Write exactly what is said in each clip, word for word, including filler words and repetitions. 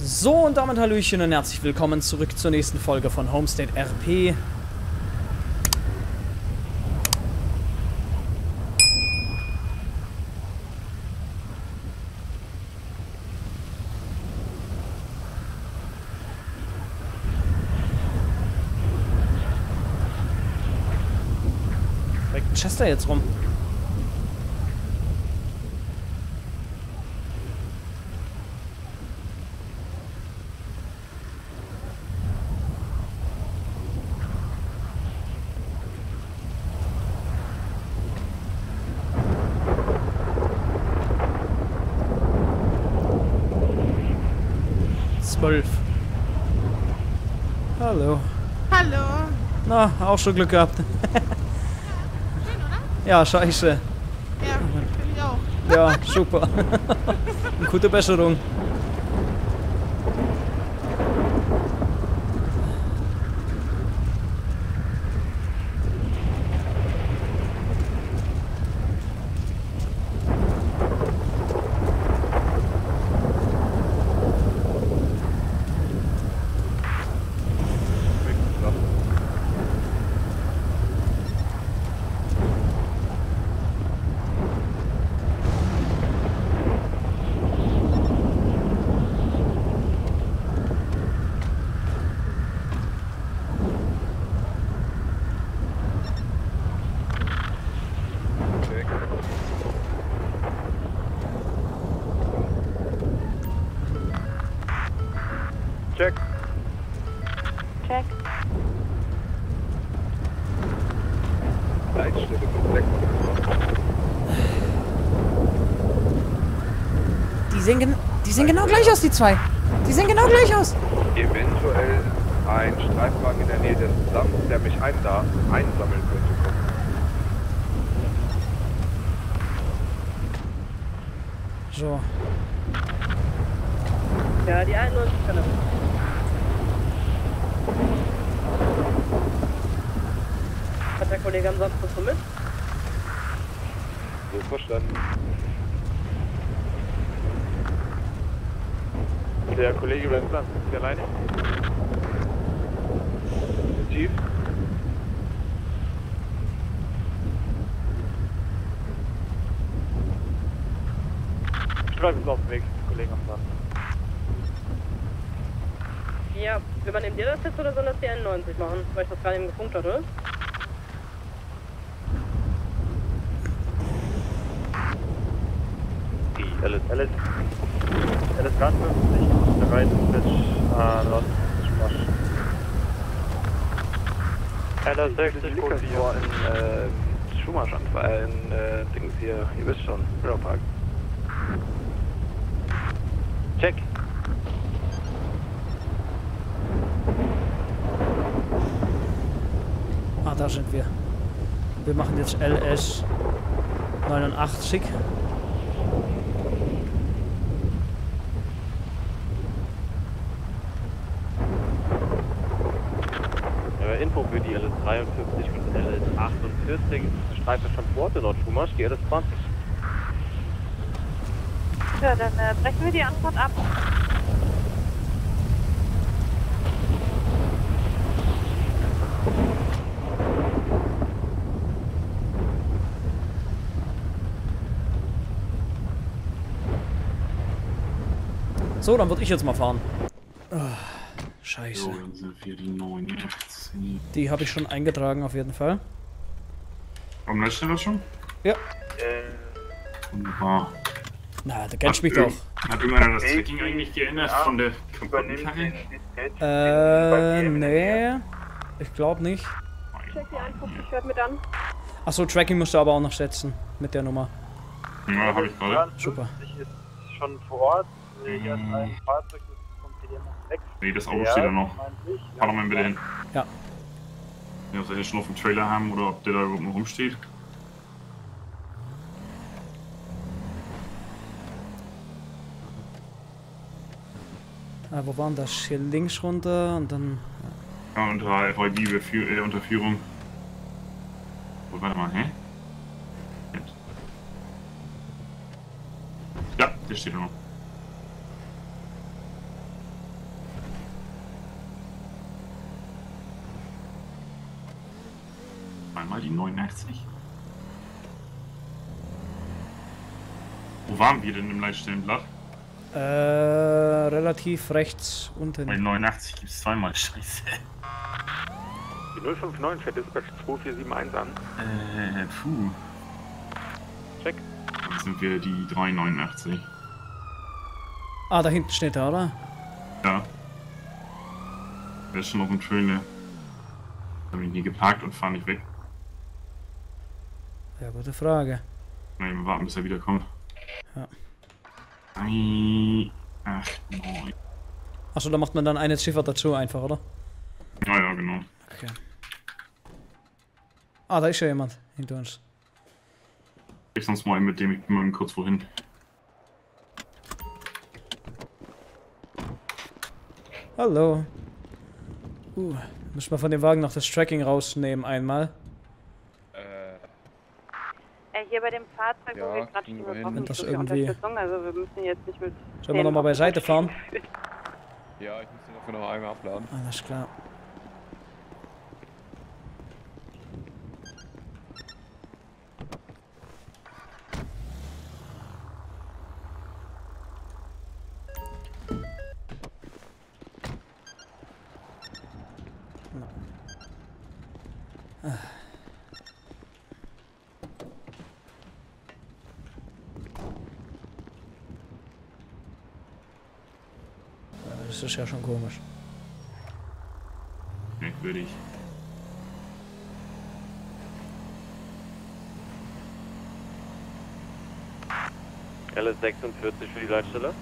So, und damit Hallöchen und herzlich willkommen zurück zur nächsten Folge von Homestead R P. Direkt ein Chester jetzt rum. zwölf. Hallo. Hallo. Na, auch schon Glück gehabt. Schön, oder? Ja, scheiße. Ja, finde ich auch. Ja, super. Gute Besserung. Check. Check. Leitstelle komplett. Die sehen, gen die sehen genau gleich aus, die zwei. Die sehen genau gleich aus. Eventuell ein Streifwagen in der Nähe des Dams, der mich ein da einsammeln könnte. So. Ja, die einundneunzig kann er. Hat der Kollege ansonsten so mit? So verstanden. Der Kollege bleibt dran. Ist der alleine? Tief. Streifen ist auf dem Weg. Kollegen am Dran. Ja, will man eben dir das jetzt oder soll das die einundneunzig machen? Weil ich das gerade eben gefunkt hatte. Die Alice. Alice. Alice dreiundfünfzig. Bereit. Pitch. Ah, Nord. Alice sechzig. Code vier. In, äh, Schumacher. Äh, in, äh, Dings hier. Ihr wisst schon. River Park. Check. Ah, da sind wir. Wir machen jetzt L S neunundachtzig. Äh, Info für die L S dreiundfünfzig und L S achtundvierzig. Streife von Worte Nordschumach, die L S zwanzig. Ja, dann äh, brechen wir die Antwort ab. So, dann würde ich jetzt mal fahren. Oh, scheiße. So, dann sind wir die neunundachtzig. Die habe ich schon eingetragen auf jeden Fall. Am letzten das schon? Ja. Wunderbar. Na, der kennst mich doch. Hat irgendeiner das Tracking eigentlich geändert von der Komplettenkarre? Äh, nee. Ich glaube nicht. Check die einundfünfzig, hört mit an. Achso, Tracking musst du aber auch noch setzen. Mit der Nummer. Ja, habe ich gerade. Super. ist schon vor Ort. Hier ist Mhm. ein Fahrzeug, das vom P D M weg. Nee, das Auto steht da noch. Meintlich. Fahr doch mal bitte hin. Ja. Ja, ob sie jetzt schon auf dem Trailer haben oder ob der da überhaupt noch rumsteht. Ah, wo waren das? Hier links runter und dann. Ja, unter F I B äh, unter Führung. Oh, warte mal, hä? Jetzt. Ja, der steht da noch. mal die neunundachtzig. Wo waren wir denn im Leitstellenblatt? Äh, relativ rechts unten. Bei neunundachtzig gibt es zweimal Scheiße. Die null fünf neun für Dispatch zwei vier sieben eins an. Äh, puh. Check. Dann sind wir die drei neunundachtzig. Ah, da hinten steht er, oder? Ja. Der ist schon auf dem Trailer. Da habe ich nie geparkt und fahre nicht weg. Ja, gute Frage. Nein, wir warten, bis er wiederkommt. Ja. acht neun. Achso, da macht man dann eine Ziffer dazu einfach, oder? Ja, ja, genau. Okay. Ah, da ist ja jemand hinter uns. Ich sonst mal mit dem, ich bin mal kurz wohin. Hallo. Uh, müssen wir von dem Wagen noch das Tracking rausnehmen einmal. Äh, hier bei dem Fahrzeug, Ja, wo wir gerade kriegen stehen, wir wir hin. brauchen Wenn nicht das so viel irgendwie- Unterstützung, also wir müssen jetzt nicht mit... Sollen wir nochmal beiseite fahren? Ja, ich muss den dafür noch einmal abladen. Alles klar. Das ist ja schon komisch. Merkwürdig. L S sechsundvierzig für die Leitstelle.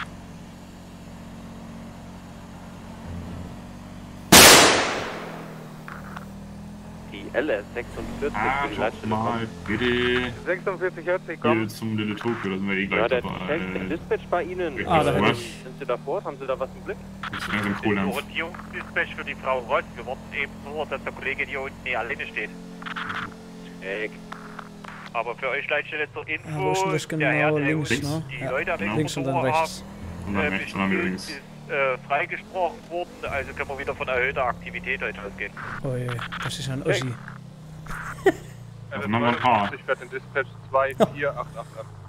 Die L S sechsundvierzig Ah, für die schaut Leitstelle. mal, bitte. sechsundvierzig Herzlich, komm. Hier zum Little Tokyo, da sind wir eh Ja, gleich der dabei. Check, der Äh, Dispatch bei Ihnen. Ah, da hätte ich- Sind Sie da vor? Haben Sie da was im Blick? ist langsam Kohle. Orientierungsdispatch für die Frau Ross. Wir warten eben nur, dass der Kollege hier unten nicht alleine steht. Check. Aber für euch Leitstelle zur Info, Ah, wo ist denn das der genau? Herr, der Links, uns ne? die Ja, Leute am links und dann Exportor rechts. Und dann äh, rechts und dann bespielt, links. ist äh, freigesprochen worden, also können wir wieder von erhöhter Aktivität heute ausgehen. Oh je, das ist ein Ossi. Also noch mal ein paar. Ich werde den Dispatch zwei vier acht acht acht.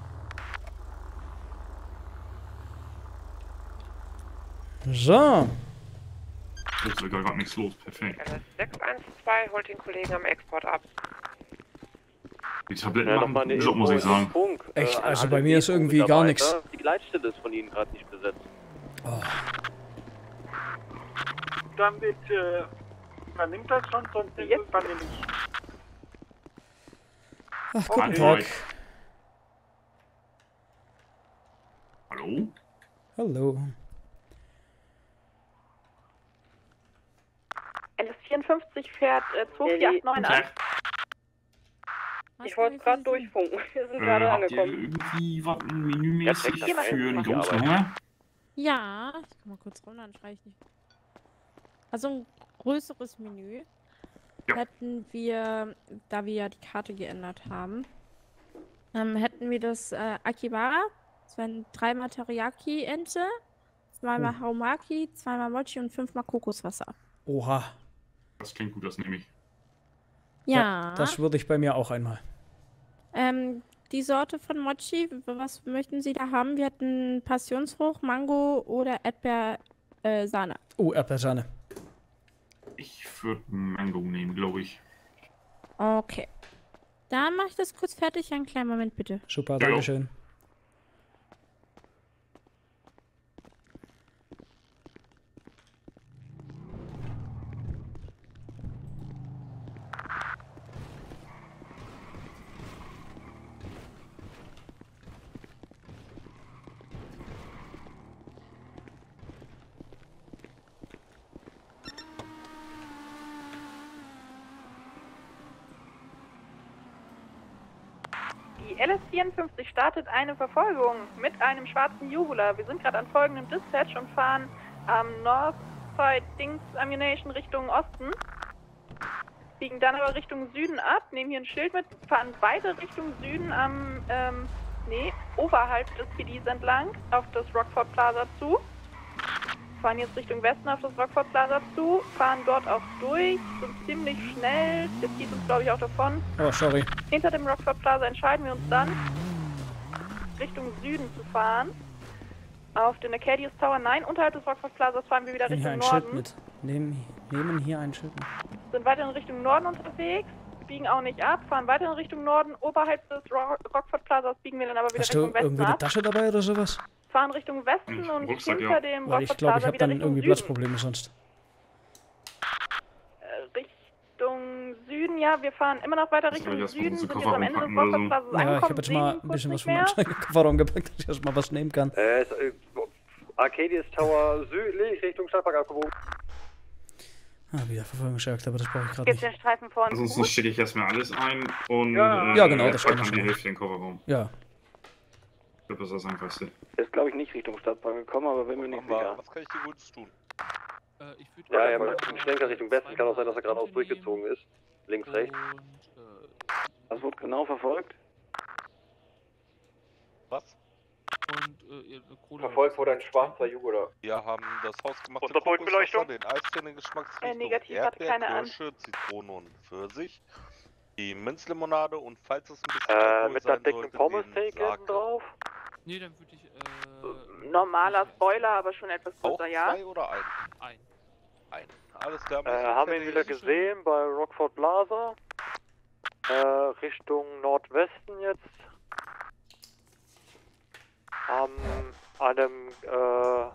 So. Da ist sogar gerade nichts los, perfekt. sechs eins zwei holt den Kollegen am Export ab. Die Tabletten Ja, machen nochmal eine einen Job, muss ich Info in sagen. Funk, äh, Echt? an Also alle bei mir ist irgendwie gar nichts. Mitarbeiter. Die Leitstelle ist von Ihnen gerade nicht besetzt. Oh. Damit äh, übernimmt das schon, sonst übernehme ich. Ach, guten Hallo. Tag. Hallo? Hallo. L S vierundfünfzig fährt äh, zwei vier acht neun an. Ich wollte gerade durchfunken. Wir sind Äh, gerade habt ihr angekommen. irgendwie was menümäßig Ja, check das für ein. einen Die großen Arbeit. Hunger? Ja, ich kann mal kurz runter, dann schreibe ich nicht. Also ein größeres Menü Ja. hätten wir, da wir ja die Karte geändert haben, ähm, hätten wir das äh, Akibara, das wären dreimal Teriyaki-Ente, zweimal Oh. Haumaki, zweimal Mochi und fünfmal Kokoswasser. Oha. Das klingt gut, das nehme ich. Ja, Das würde ich bei mir auch einmal. ähm, die Sorte von Mochi, was möchten Sie da haben? Wir hätten Passionsfrucht, Mango oder Erdbeer, äh, Sahne. Oh, Erdbeersahne. Ich würde Mango nehmen, glaube ich. Okay. Dann mache ich das kurz fertig. Einen kleinen Moment, bitte. Super, Ja. Dankeschön. Die L S vierundfünfzig startet eine Verfolgung mit einem schwarzen Jubula. Wir sind gerade an folgendem Dispatch und fahren am Northside Dings Ammunition Richtung Osten. Biegen dann aber Richtung Süden ab, nehmen hier ein Schild mit, fahren weiter Richtung Süden am, ähm, nee, oberhalb des P Ds entlang auf das Rockford Plaza zu. Fahren jetzt Richtung Westen auf das Rockford Plaza zu, fahren dort auch durch, sind ziemlich schnell, das geht uns glaube ich auch davon. Oh, sorry. Hinter dem Rockford Plaza entscheiden wir uns dann, Richtung Süden zu fahren. Auf den Arcadius Tower, nein, unterhalb des Rockford Plazas fahren wir wieder Nehmen hier Richtung ein Schild Norden. mit. Nehmen, nehmen hier ein Schild mit. Sind weiter in Richtung Norden unterwegs, biegen auch nicht ab, fahren weiter in Richtung Norden. Oberhalb des Ro Rockford Plazas biegen wir dann aber wieder Hast du Richtung Westen irgendwie eine ab. Tasche dabei oder sowas? Fahren Richtung Westen Hm, und Rucksack, hinter ja. dem Weil ich Rockford glaube, ich Plaza habe wieder dann Richtung irgendwie Süden. Platzprobleme sonst. Äh, Richtung Süden, ja, wir fahren immer noch weiter Das soll Richtung ich erst mal Süden, unsere sind jetzt Koffer am Ende des einpacken oder Rockford so. Plazas Ja, ich angekommen, habe jetzt mal sehen ein bisschen kurz was von nicht meinem mehr. Kofferraum gepackt, dass ich erstmal was nehmen kann. Äh, ist, äh, Arcadius Tower südlich Richtung Stadtpark abgebogen. Ah, wieder Verfolgungsjagd, aber das brauche ich gerade Geht's nicht. den Streifen vor uns Ansonsten gut? stecke ich erstmal alles ein und Ja. äh, Ja, genau, das pack kann dann ich die schon. Hälfte in den Kofferraum. Ja. Ich glaube, das ist das Einfachste. Ist glaube ich nicht Richtung Stadtpark gekommen, aber bin mir nicht sicher. Was kann ich dir Gutes tun? Äh, ich würd Ja, ja, mal aber ein Schlenker Richtung Westen kann auch sein, dass er geradeaus Anthony durchgezogen ist. Links, rechts. Und, äh, Das wird genau verfolgt. Was? und äh, ihr- eine Kohle. Verfolgt wurde ein schwarzer Jugola. Wir haben das hausgemachte Unterbodenbeleuchtung? Kokoswasser, den Eiscreme-Geschmacksrichtung, Äh, negativ, hatte keine an. Erdbeerkirsche, Zitrone und Pfirsich, die Minzlimonade und falls es ein bisschen Äh, Alkohol mit sein einer dicken sollte, Pommes-Steak den hinten Sake. drauf. Nee, dann würde ich. Äh, Normaler ich- Spoiler, aber schon etwas Auch größer, ja. zwei oder ein? Ein. Ein. Alles klar. Äh, haben ihn wieder gesehen bei Rockford Plaza. Äh, Richtung Nordwesten jetzt. Am einem äh,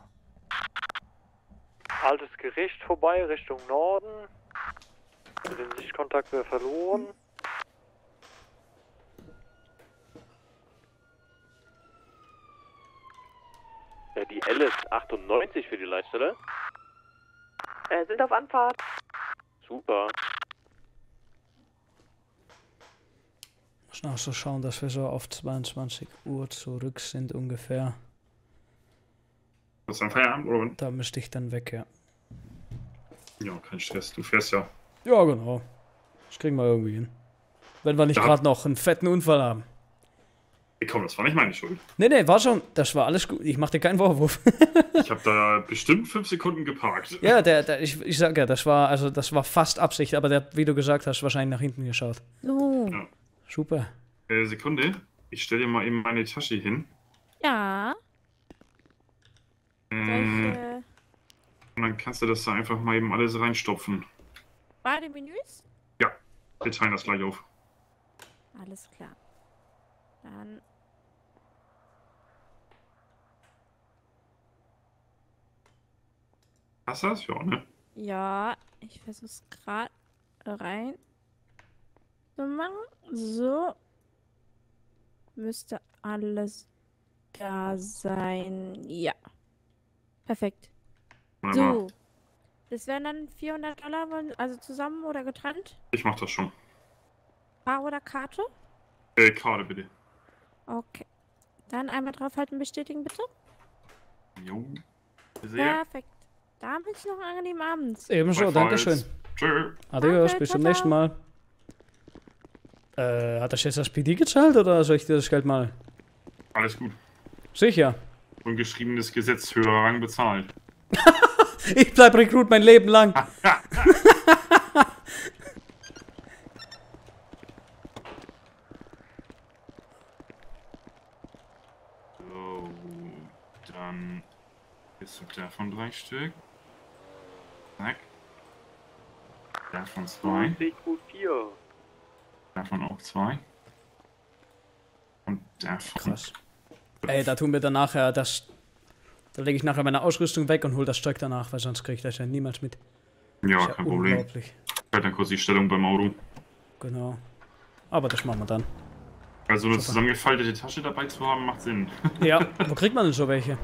altes Gericht vorbei, Richtung Norden. Den Sichtkontakt wäre verloren. Ja, die L ist achtundneunzig für die Leitstelle. Äh, sind auf Anfahrt. Super. Muss noch so schauen, dass wir so auf zweiundzwanzig Uhr zurück sind ungefähr. Das ist ein Feierabend, oder? Da müsste ich dann weg, ja. Ja, kein Stress. Du fährst ja. Ja, genau. Das kriegen wir irgendwie hin. Wenn wir nicht Ja. gerade noch einen fetten Unfall haben. Hey, komm, das war nicht meine Schuld. Nee, nee, war schon. Das war alles gut. Ich mach dir keinen Vorwurf. Ich habe da bestimmt fünf Sekunden geparkt. Ja, der, der, ich, ich sag ja, das war, also das war fast Absicht, aber der hat, wie du gesagt hast, wahrscheinlich nach hinten geschaut. So. Ja. Super. Äh, Sekunde. Ich stelle dir mal eben meine Tasche hin. Ja. Äh, Solche und dann kannst du das da einfach mal eben alles reinstopfen. Bademenüs? Ja, wir teilen das gleich auf. Alles klar. Dann. Hast du das? Ja, ne? Ja, ich versuch's gerade rein zu machen. So. Müsste alles da sein. Ja. Perfekt. Wunderbar. So. Das wären dann vierhundert Dollar, also zusammen oder getrennt? Ich mach das schon. Bar oder Karte? Äh, Karte bitte. Okay. Dann einmal draufhalten, bestätigen bitte. Jo. Sehr. Perfekt. Dann wünsche ich noch einen angenehmen Abend. Ebenso, Dankeschön. Tschö. Adios, Danke, bis zum ciao, nächsten Mal. Äh, hat das jetzt das P D gezahlt oder soll ich dir das Geld mal? Alles gut. Sicher. Ungeschriebenes Gesetz, höherer Rang bezahlt. Ich bleib Rekrut mein Leben lang. So, dann ist davon drei Stück. Zack. Davon zwei. C Q vier. Davon auch zwei. Und davon. Krass. Ey, da tun wir dann nachher das. Da lege ich nachher meine Ausrüstung weg und hol das Zeug danach, weil sonst kriege ich das ja niemals mit. Ja, Ist ja kein Problem. unglaublich. Ich halte dann kurz die Stellung beim Auto. Genau. Aber das machen wir dann. Also eine Super. zusammengefaltete Tasche dabei zu haben, macht Sinn. Ja, wo kriegt man denn so welche?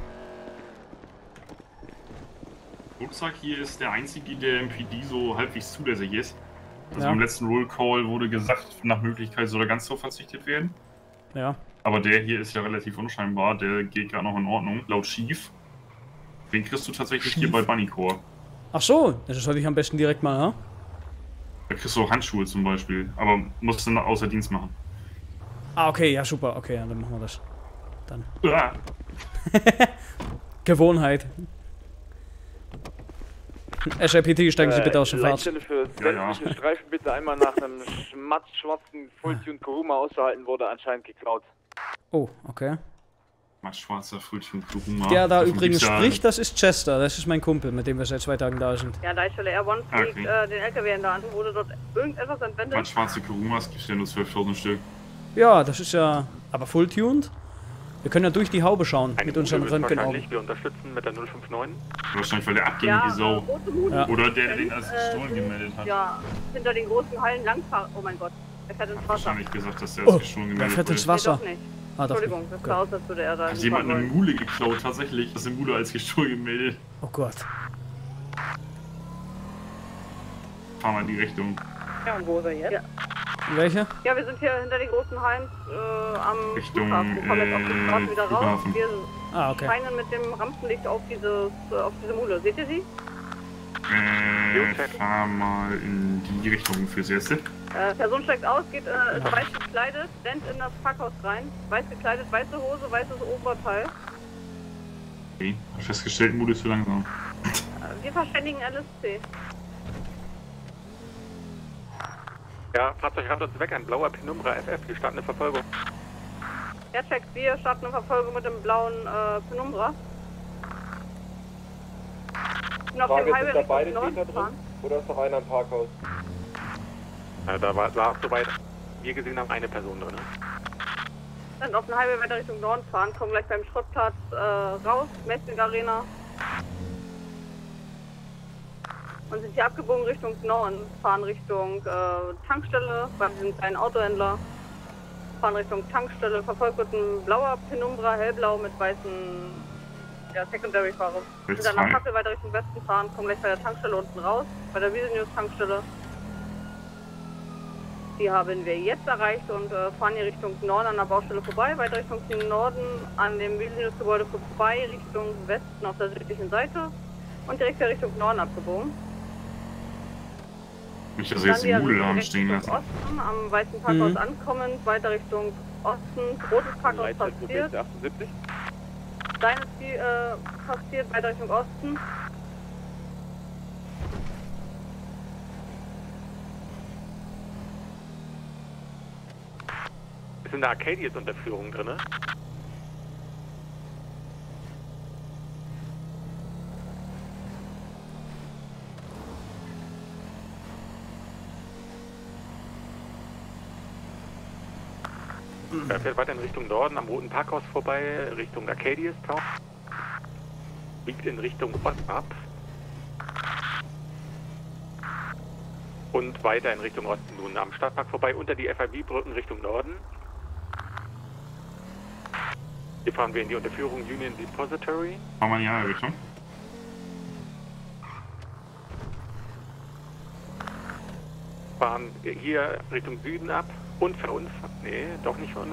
Rucksack hier ist der einzige, der im P D so halbwegs zulässig ist. Also Ja. im letzten Roll Call wurde gesagt, nach Möglichkeit soll er ganz so verzichtet werden. Ja. Aber der hier ist ja relativ unscheinbar, der geht gerade noch in Ordnung, laut Chief. Den kriegst du tatsächlich hier bei Bunnycore. Ach so, das sollte ich am besten direkt mal, ja? Da kriegst du auch Handschuhe zum Beispiel, aber musst du außer Dienst machen. Ah, okay, ja, super. Okay, ja, dann machen wir das. Dann. Ah. Gewohnheit. S I P T, steigen Sie bitte aus dem Fahrt. Leitstelle für Ja, ja. sämtliche Streifen bitte einmal nach einem matt-schwarzen Full-Tune Kuruma ausgehalten, wurde anscheinend geklaut. Oh, okay. Mal schwarzer Frühchen Kuruma. Der da Davon übrigens gibt's ja- spricht, das ist Chester. Das ist mein Kumpel, mit dem wir seit zwei Tagen da sind. Ja, Leitstelle R eins fliegt Okay. äh, den L K W in der Hand. Wurde dort irgendetwas entwendet? Mal schwarze Kurumas, gibt ja nur zwölftausend Stück. Ja, das ist ja aber full-tuned. Wir können ja durch die Haube schauen mit unseren Röntgenaugen. Wir unterstützen mit der null fünf neun. Wahrscheinlich, weil der abging Ja, wie Sau. äh, große Mut. Ja. Oder der, der den als Äh, gestohlen gemeldet hat. Ja, hinter den großen Hallen langfahren. Oh mein Gott, er fährt ins Wasser. Wahrscheinlich gesagt, dass der Oh, als gestohlen der gemeldet fährt ins wurde. Wasser. Nee, doch nicht. Ah, doch. Entschuldigung, das sah aus, als würde er da Hat jemand eine Mule geklaut, tatsächlich. Das ist eine Mule als gestohlen gemeldet. Oh Gott. Fahren wir in die Richtung. Ja, und wo ist er jetzt? Ja. Welche? ja, wir sind hier hinter den großen Hallen äh, am Richtung, Flughafen. Wir kommen jetzt auf die Straße äh, wieder raus. Flughafen. Wir Ah, okay. scheinen mit dem Rampenlicht auf, dieses, äh, auf diese Mule. Seht ihr sie? Äh, fahr mal in die Richtung fürs Erste. Äh, Person steigt aus, geht äh, ist weiß gekleidet, rennt in das Parkhaus rein. Weiß gekleidet, weiße Hose, weißes Oberteil. Okay, hab festgestellt, Mule ist zu langsam. Äh, wir verständigen L S C. Ja, Fahrzeug rammt uns weg, ein blauer Penumbra F F, wir starten eine Verfolgung. Ja, checkt, wir starten eine Verfolgung mit dem blauen äh, Penumbra. Ich bin auf Frage, dem sind Highway da beide Richtung Norden Täter drin? gefahren. Oder ist noch einer im Parkhaus? Ja, da war, war soweit wir gesehen haben, eine Person drin. Sind auf dem Highway weiter Richtung Norden fahren, kommen gleich beim Schrottplatz äh, raus, Messing Arena. Und sind hier abgebogen Richtung Norden, fahren Richtung äh, Tankstelle, bei diesem kleinen Autohändler. Fahren Richtung Tankstelle, verfolgt wird ein blauer Penumbra, hellblau mit weißen ja, Secondary-Fahrer. Sind dann am Fackel weiter Richtung Westen fahren, kommen gleich bei der Tankstelle unten raus, bei der Visenius-Tankstelle. Die haben wir jetzt erreicht und äh, fahren hier Richtung Norden an der Baustelle vorbei, weiter Richtung Norden an dem Visenius-Gebäude vorbei, Richtung Westen auf der südlichen Seite und direkt wieder Richtung Norden abgebogen. Nicht, dass wir jetzt die Dann Mule wieder da Richtung stehen lassen. Osten, am weißen Parkhaus Mhm. ankommend, weiter Richtung Osten, rotes Parkhaus passiert. achtundsiebzig. Deines Ziel äh, passiert, weiter Richtung Osten. Ist in der Arcadius-Unterführung drin. Er fährt weiter in Richtung Norden am Roten Parkhaus vorbei, Richtung Arcadius Town. Biegt in Richtung Osten ab. Und weiter in Richtung Osten nun am Stadtpark vorbei, unter die F I B-Brücken Richtung Norden. Hier fahren wir in die Unterführung Union Depository. Fahren wir in die andere Richtung. Fahren hier Richtung Süden ab und für uns. Nee, doch nicht für uns.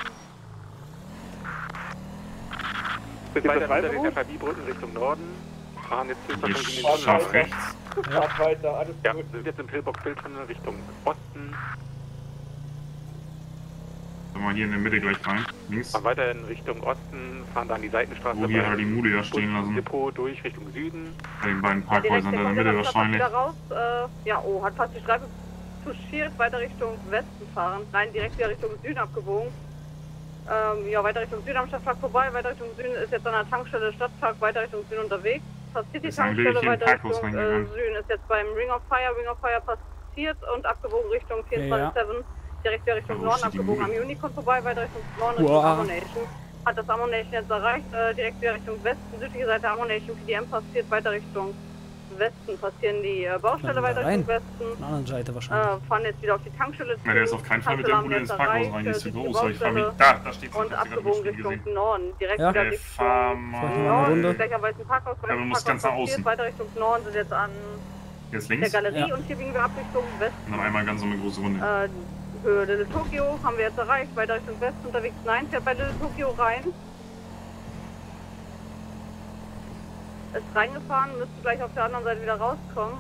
Sind weiter unter den F I B-Brücken Richtung Norden. Fahren jetzt höchstwahrscheinlich in den Fahren Tunnel. rechts. Fahrt weiter, alles Ja, gut. sind jetzt im Pillbox-Bildtunnel Richtung Osten. Sollen wir hier in der Mitte gleich rein. Links. Fahren weiter in Richtung Osten, fahren dann die Seitenstraße Wo wir beim halt die Mule ja stehen lassen. Depot durch Richtung Süden. Bei den beiden Direkt Parkhäusern in der Mitte Platz wahrscheinlich. wieder raus. Äh, ja, oh, hat fast die Streife touchiert, weiter Richtung Westen fahren. Nein, direkt wieder Richtung Süden abgebogen. Ähm, ja, weiter Richtung Süden am Stadtpark vorbei, weiter Richtung Süden ist jetzt an der Tankstelle Stadtpark, weiter Richtung Süden unterwegs. Passiert die Ist dann Tankstelle, wirklich in den weiter Parkhaus Richtung äh, reingegangen. Süden ist jetzt beim Ring of Fire, Ring of Fire passiert und abgebogen Richtung vierundzwanzig sieben. Direkt wieder Richtung Ja, wo Norden steht die abgebogen am Mule? Unicorn vorbei, weiter Richtung Norden Richtung Wow. Ammunition. Hat das Ammunition jetzt erreicht, äh, direkt wieder Richtung Westen, südliche Seite Ammunition, P D M passiert, weiter Richtung Westen, passieren die äh, Baustelle Dann weiter rein. Richtung Westen. Auf der anderen Seite wahrscheinlich. Äh, fahren jetzt wieder auf die Tankstelle zu. Na, der ist auf keinen Fall mit der Mule ins Parkhaus rein, die ist zu groß. Aber ich frage mich, da, da steht und abgebogen Richtung Norden. Direkt Ja. wieder Äh, Richtung fahr mal Runde. Norden. Gleich am weißen Parkhaus. Ja, man muss ganz nach außen. Weiter Richtung Norden sind jetzt an Jetzt der links. Galerie Ja. und hier biegen wir ab Richtung Westen. Und dann einmal ganz so eine große Runde. Äh, Höhe Little Tokyo haben wir jetzt erreicht. Weiter Richtung Westen unterwegs. Nein, fährt bei Little Tokyo rein. Ist reingefahren, müsste gleich auf der anderen Seite wieder rauskommen.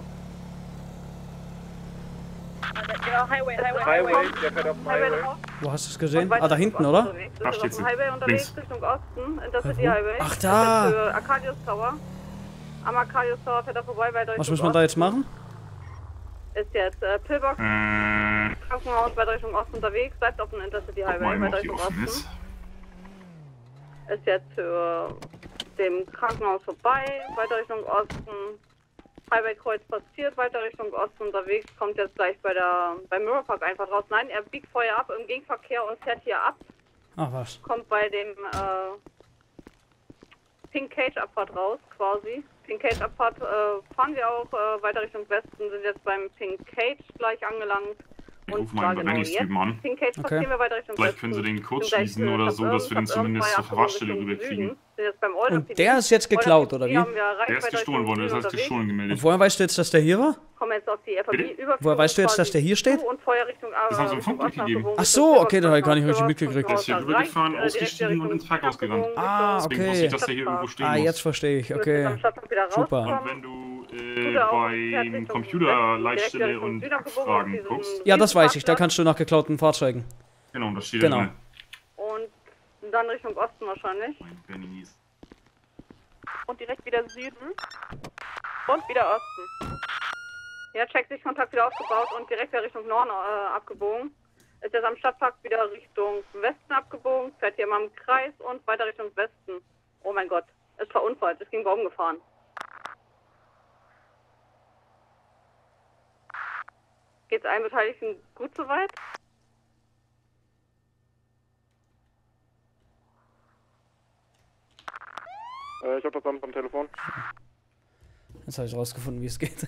Ja, Highway, Highway, Highway, der fährt auf dem Highway Highway. raus. Wo hast du es gesehen? Und weiter Ah, da Richtung hinten, Osten oder? unterwegs. Da Ist steht auf sie. dem Highway unterwegs Links. Richtung Osten, Intercity Wo? Highway. Ach, Ist da. jetzt für Arcadius Tower. Am Arcadius Tower fährt er vorbei, weiter Was Richtung muss man da jetzt Osten. machen? Ist jetzt äh, Pillbox, Äh, Krankenhaus, weiter Richtung Osten unterwegs, bleibt auf dem Intercity guck Highway, mal, ob weiter die Richtung offen Osten. ist. Ist jetzt für dem Krankenhaus vorbei, weiter Richtung Osten. Highway-Kreuz passiert, weiter Richtung Osten unterwegs, kommt jetzt gleich bei der beim Mirror Park einfach raus. Nein, er biegt vorher ab im Gegenverkehr und fährt hier ab. Ach was. Kommt bei dem äh, Pink Cage Abfahrt raus, quasi. Pink Cage Abfahrt äh, fahren wir auch äh, weiter Richtung Westen, sind jetzt beim Pink Cage gleich angelangt. Ich Und rufe mal zwar einen genau Bennings jetzt. drüben an. Pink Cage Okay. passieren wir weiter Richtung Vielleicht Westen. können sie den kurz Sind gleich schließen zu oder so, dass wir den Top Irm, zumindest Top zur Irm, Verwahrstelle Richtung rüberkriegen. Süden. Sind jetzt beim Older Und P D. der ist jetzt geklaut, oder Older P D wie? haben wir erreicht, Der ist weiter gestohlen Richtung worden, der ist Süden als gestohlen Und gemeldet. woher weißt du jetzt, dass der hier war? Kommen jetzt auf die F A Bitte? B-Überführung. Woher weißt du jetzt, dass der hier steht? Und vorher Richtung Das haben sie im Funk mitgegeben. Ach so, okay, das habe ich gar nicht richtig mitgekriegt. Der ist hier rübergefahren, ausgestiegen und ins Parkhaus gerannt. Ah, Deswegen wusste okay. ich, dass der hier irgendwo stehen Ah, muss. jetzt verstehe ich, okay. Super. Und wenn du äh, beim Computerleitstelle und Fragen guckst, Ja, das weiß ich, da kannst du nach geklauten Fahrzeugen. genau, das steht Genau. da drin. Und dann Richtung Osten wahrscheinlich. Bennings. Und direkt wieder Süden. Und wieder Osten. Ja, check sich Kontakt wieder aufgebaut und direkt wieder Richtung Norden äh, abgebogen. Ist jetzt am Stadtpark wieder Richtung Westen abgebogen, fährt hier mal im Kreis und weiter Richtung Westen. Oh mein Gott, ist verunfallt, ist gegen Baum gefahren. Geht's allen Beteiligten gut soweit? Äh, ich hab das Amt am Telefon. Jetzt habe ich rausgefunden, wie es geht.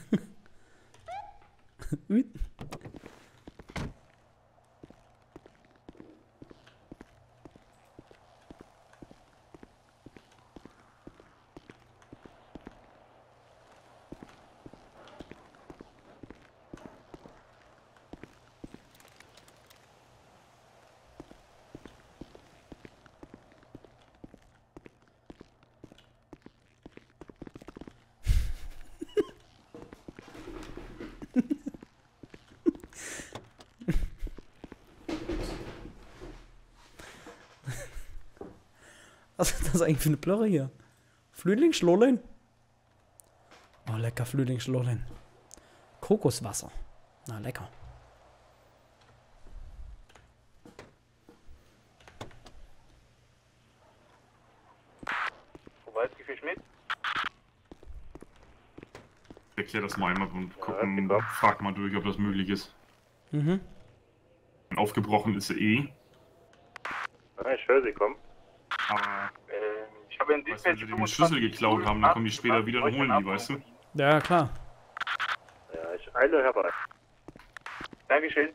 Was ist das eigentlich für eine Plörre hier? Flüdlingsschlollen? Oh, lecker Flüdlingsschlollen. Kokoswasser. Na, lecker. Kowalski für Schmidt. Ich erklär das mal einmal und gucken, frag mal durch, ob das möglich ist. Mhm. Aufgebrochen ist sie eh. Ah, ich höre Sie, komm. Aber Äh, ich habe einen weißt du, wenn sie den Schlüssel geklaut haben, dann kommen die später wieder und holen die, weißt du? Ja, klar. Ja, ich eile herbei. Dankeschön.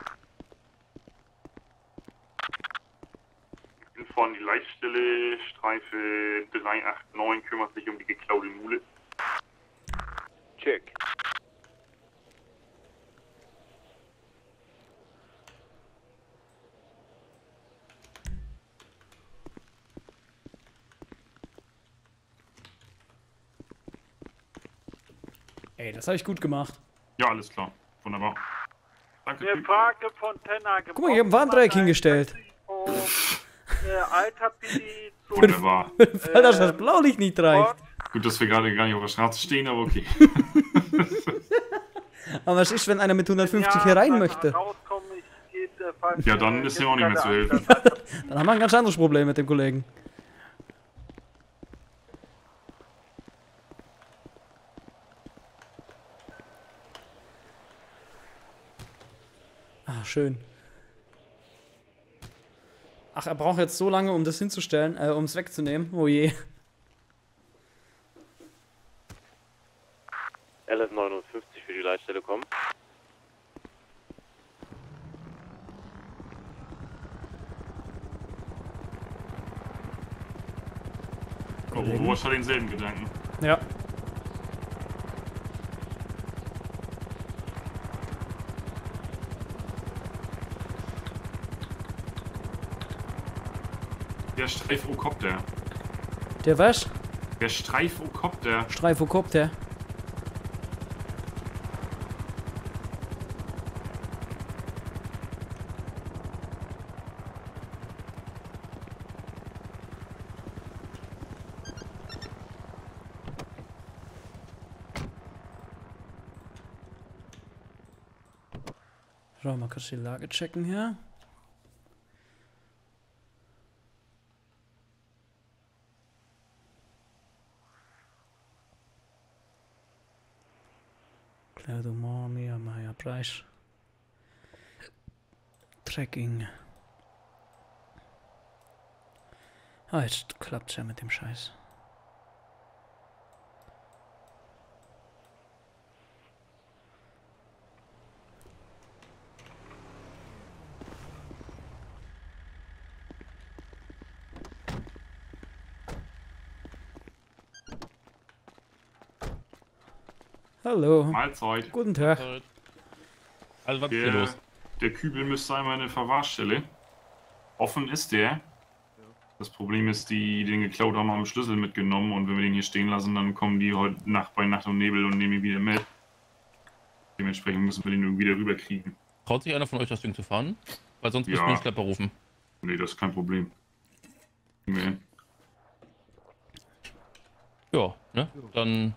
Ich bin von die Leitstelle, Streife drei acht neun kümmert sich um die geklaute Mule. Check. Ey, das habe ich gut gemacht. Ja, alles klar. Wunderbar. Danke. Eine Frage von Tenna. Guck mal, ich habe ein Warndreieck hingestellt. Wunderbar. Weil das das Blaulicht nicht reicht. Gut, dass wir gerade gar nicht auf der Straße stehen, aber okay. Aber was ist, wenn einer mit hundertfünfzig hier rein möchte? Ja, dann ist ja auch nicht mehr zu helfen. Dann haben wir ein ganz anderes Problem mit dem Kollegen. Ah, schön. Ach, er braucht jetzt so lange, um das hinzustellen, äh, um es wegzunehmen. Oh je. L F neunundfünfzig für die Leitstelle kommen. Oh, Overwatch hat denselben Gedanken. Ja. Der Streifokopter. Der was? Der Streifokopter. Streifokopter. Schauen wir mal kurz die Lage checken hier. Claire Dumont, Mia Maya Preis. Tracking. Ah, jetzt klappt's ja mit dem Scheiß. Hallo. Mahlzeit. Guten Tag. Also was ist Der, hier los? der Kübel müsste einmal in der Verwahrstelle. Offen ist der. Das Problem ist, die, die den geklaut haben, haben den Schlüssel mitgenommen und wenn wir den hier stehen lassen, dann kommen die heute Nacht bei Nacht und Nebel und nehmen ihn wieder mit. Dementsprechend müssen wir den irgendwie wieder rüberkriegen. Traut sich einer von euch das Ding zu fahren? Weil sonst müssen Ja. wir den Schlepper rufen. Nee, das ist kein Problem. Kriegen wir hin. Ja, ne? Dann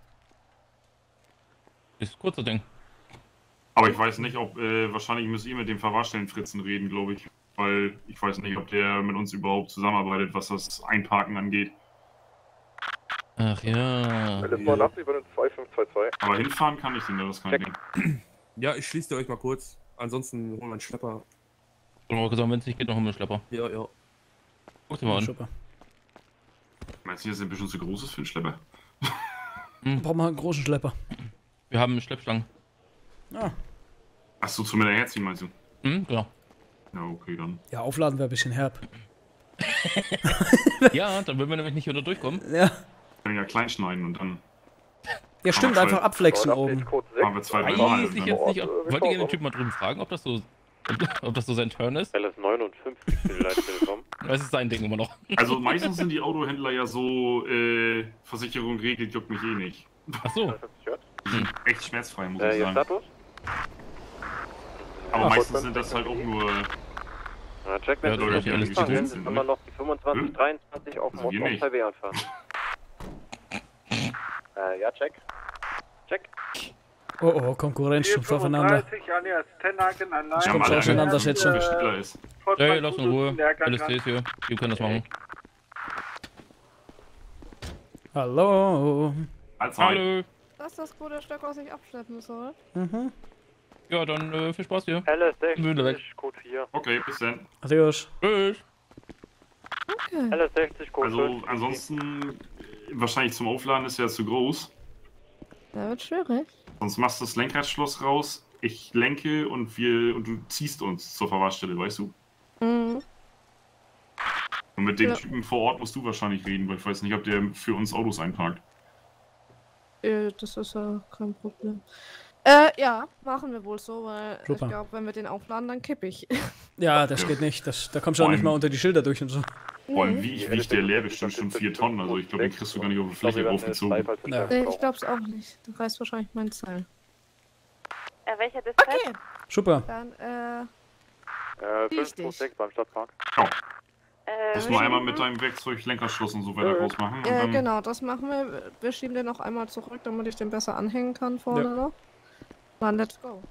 ist kurzer Ding. Aber ich weiß nicht, ob, äh, wahrscheinlich müsst ihr mit dem Verwahrstellenfritzen reden, glaube ich. Weil ich weiß nicht, ob der mit uns überhaupt zusammenarbeitet, was das Einparken angeht. Ach ja. Telefon ab über den zwei fünf zwei zwei. Aber hinfahren kann ich den, das ist kein Ding. Ja, ich schließe euch mal kurz. Ansonsten holen wir einen Schlepper. Und auch gesagt, wenn es nicht geht, noch einen Schlepper. Ja, ja. Guck dir mal an. Super. Meinst du, das ist ein bisschen zu groß ist für einen Schlepper? Hm. Brauchen wir einen großen Schlepper. Wir haben Schleppstangen. Ah. Achso, zum Hinterherziehen meinst du? Hm, genau. Ja, okay, dann. Ja, aufladen wäre ein bisschen herb. Ja, dann würden wir nämlich nicht wieder durchkommen. Ja. Können ja klein schneiden und dann. Ja, stimmt, Machen wir einfach zwei- abflexen oben. Machen wir zwei, drei Mal. Weiß und ich dann- jetzt nicht, ob, wollt ihr den Typen mal drüben fragen, ob das so, ob das so sein Turn ist? L S neunundfünfzig für die Leitstelle kommen. Das ist sein Ding immer noch. Also meistens sind die Autohändler ja so, äh, Versicherung regelt, juckt mich eh nicht. Ach so. Die sind echt schmerzfrei, muss Äh, ich ihr sagen. Status? Aber Ja, meistens sind das halt auch nur. Na, check Ja, mit Leute, dem die alles Fahren, gesehen wenn sind, Sie immer ne? noch die fünfundzwanzig, Hm? dreiundzwanzig auf dem Also wir nicht. Highway anfahren. Äh, ja, check. Check. Oh oh, Konkurrenz schimpft aufeinander. alias Tenhagen an Es kommt zur Auseinandersetzung. Hey, lass in Ruhe. L S D ist hier. Wir können das machen. Hallo. Hallo. Das ist das gute Stück, was ich abschleppen soll. Mhm. Ja, dann äh, viel Spaß hier. L S Mühle weg. sechzig, Code vier. Okay, bis dann. Adios. Tschüss. Okay. L S sechzig, Code Also fünf. ansonsten, äh, wahrscheinlich zum Aufladen ist ja zu groß. Da wird schwierig. Sonst machst du das Lenkradschloss raus, ich lenke und wir und du ziehst uns zur Verwahrstelle, weißt du? Mhm. Und mit dem Ja. Typen vor Ort musst du wahrscheinlich reden, weil ich weiß nicht, ob der für uns Autos einparkt. Äh, das ist ja kein Problem. Äh, ja, machen wir wohl so, weil Super. ich glaube, wenn wir den aufladen, dann kipp ich. Ja, das geht nicht. Das, da kommst du auch Vor nicht allem- mal unter die Schilder durch und so. Vor allem Nee. wie wiegt der leer bestimmt schon vier Tonnen, also ich glaube, den kriegst du gar nicht auf die Fläche aufgezogen. Ja. Nee, ich glaub's auch nicht. Du reißt wahrscheinlich mein Seil. Äh, welcher Dispatch? Okay, Super. dann, äh, Äh, Richtig. fünf zwei sechs beim Stadtpark. Ja, Äh, musst nur einmal mit deinem Werkzeug Lenkerschloss und so weiter rausmachen. Und äh, dann, genau, das machen wir. Wir schieben den noch einmal zurück, damit ich den besser anhängen kann vorne Ja. noch. Dann let's go.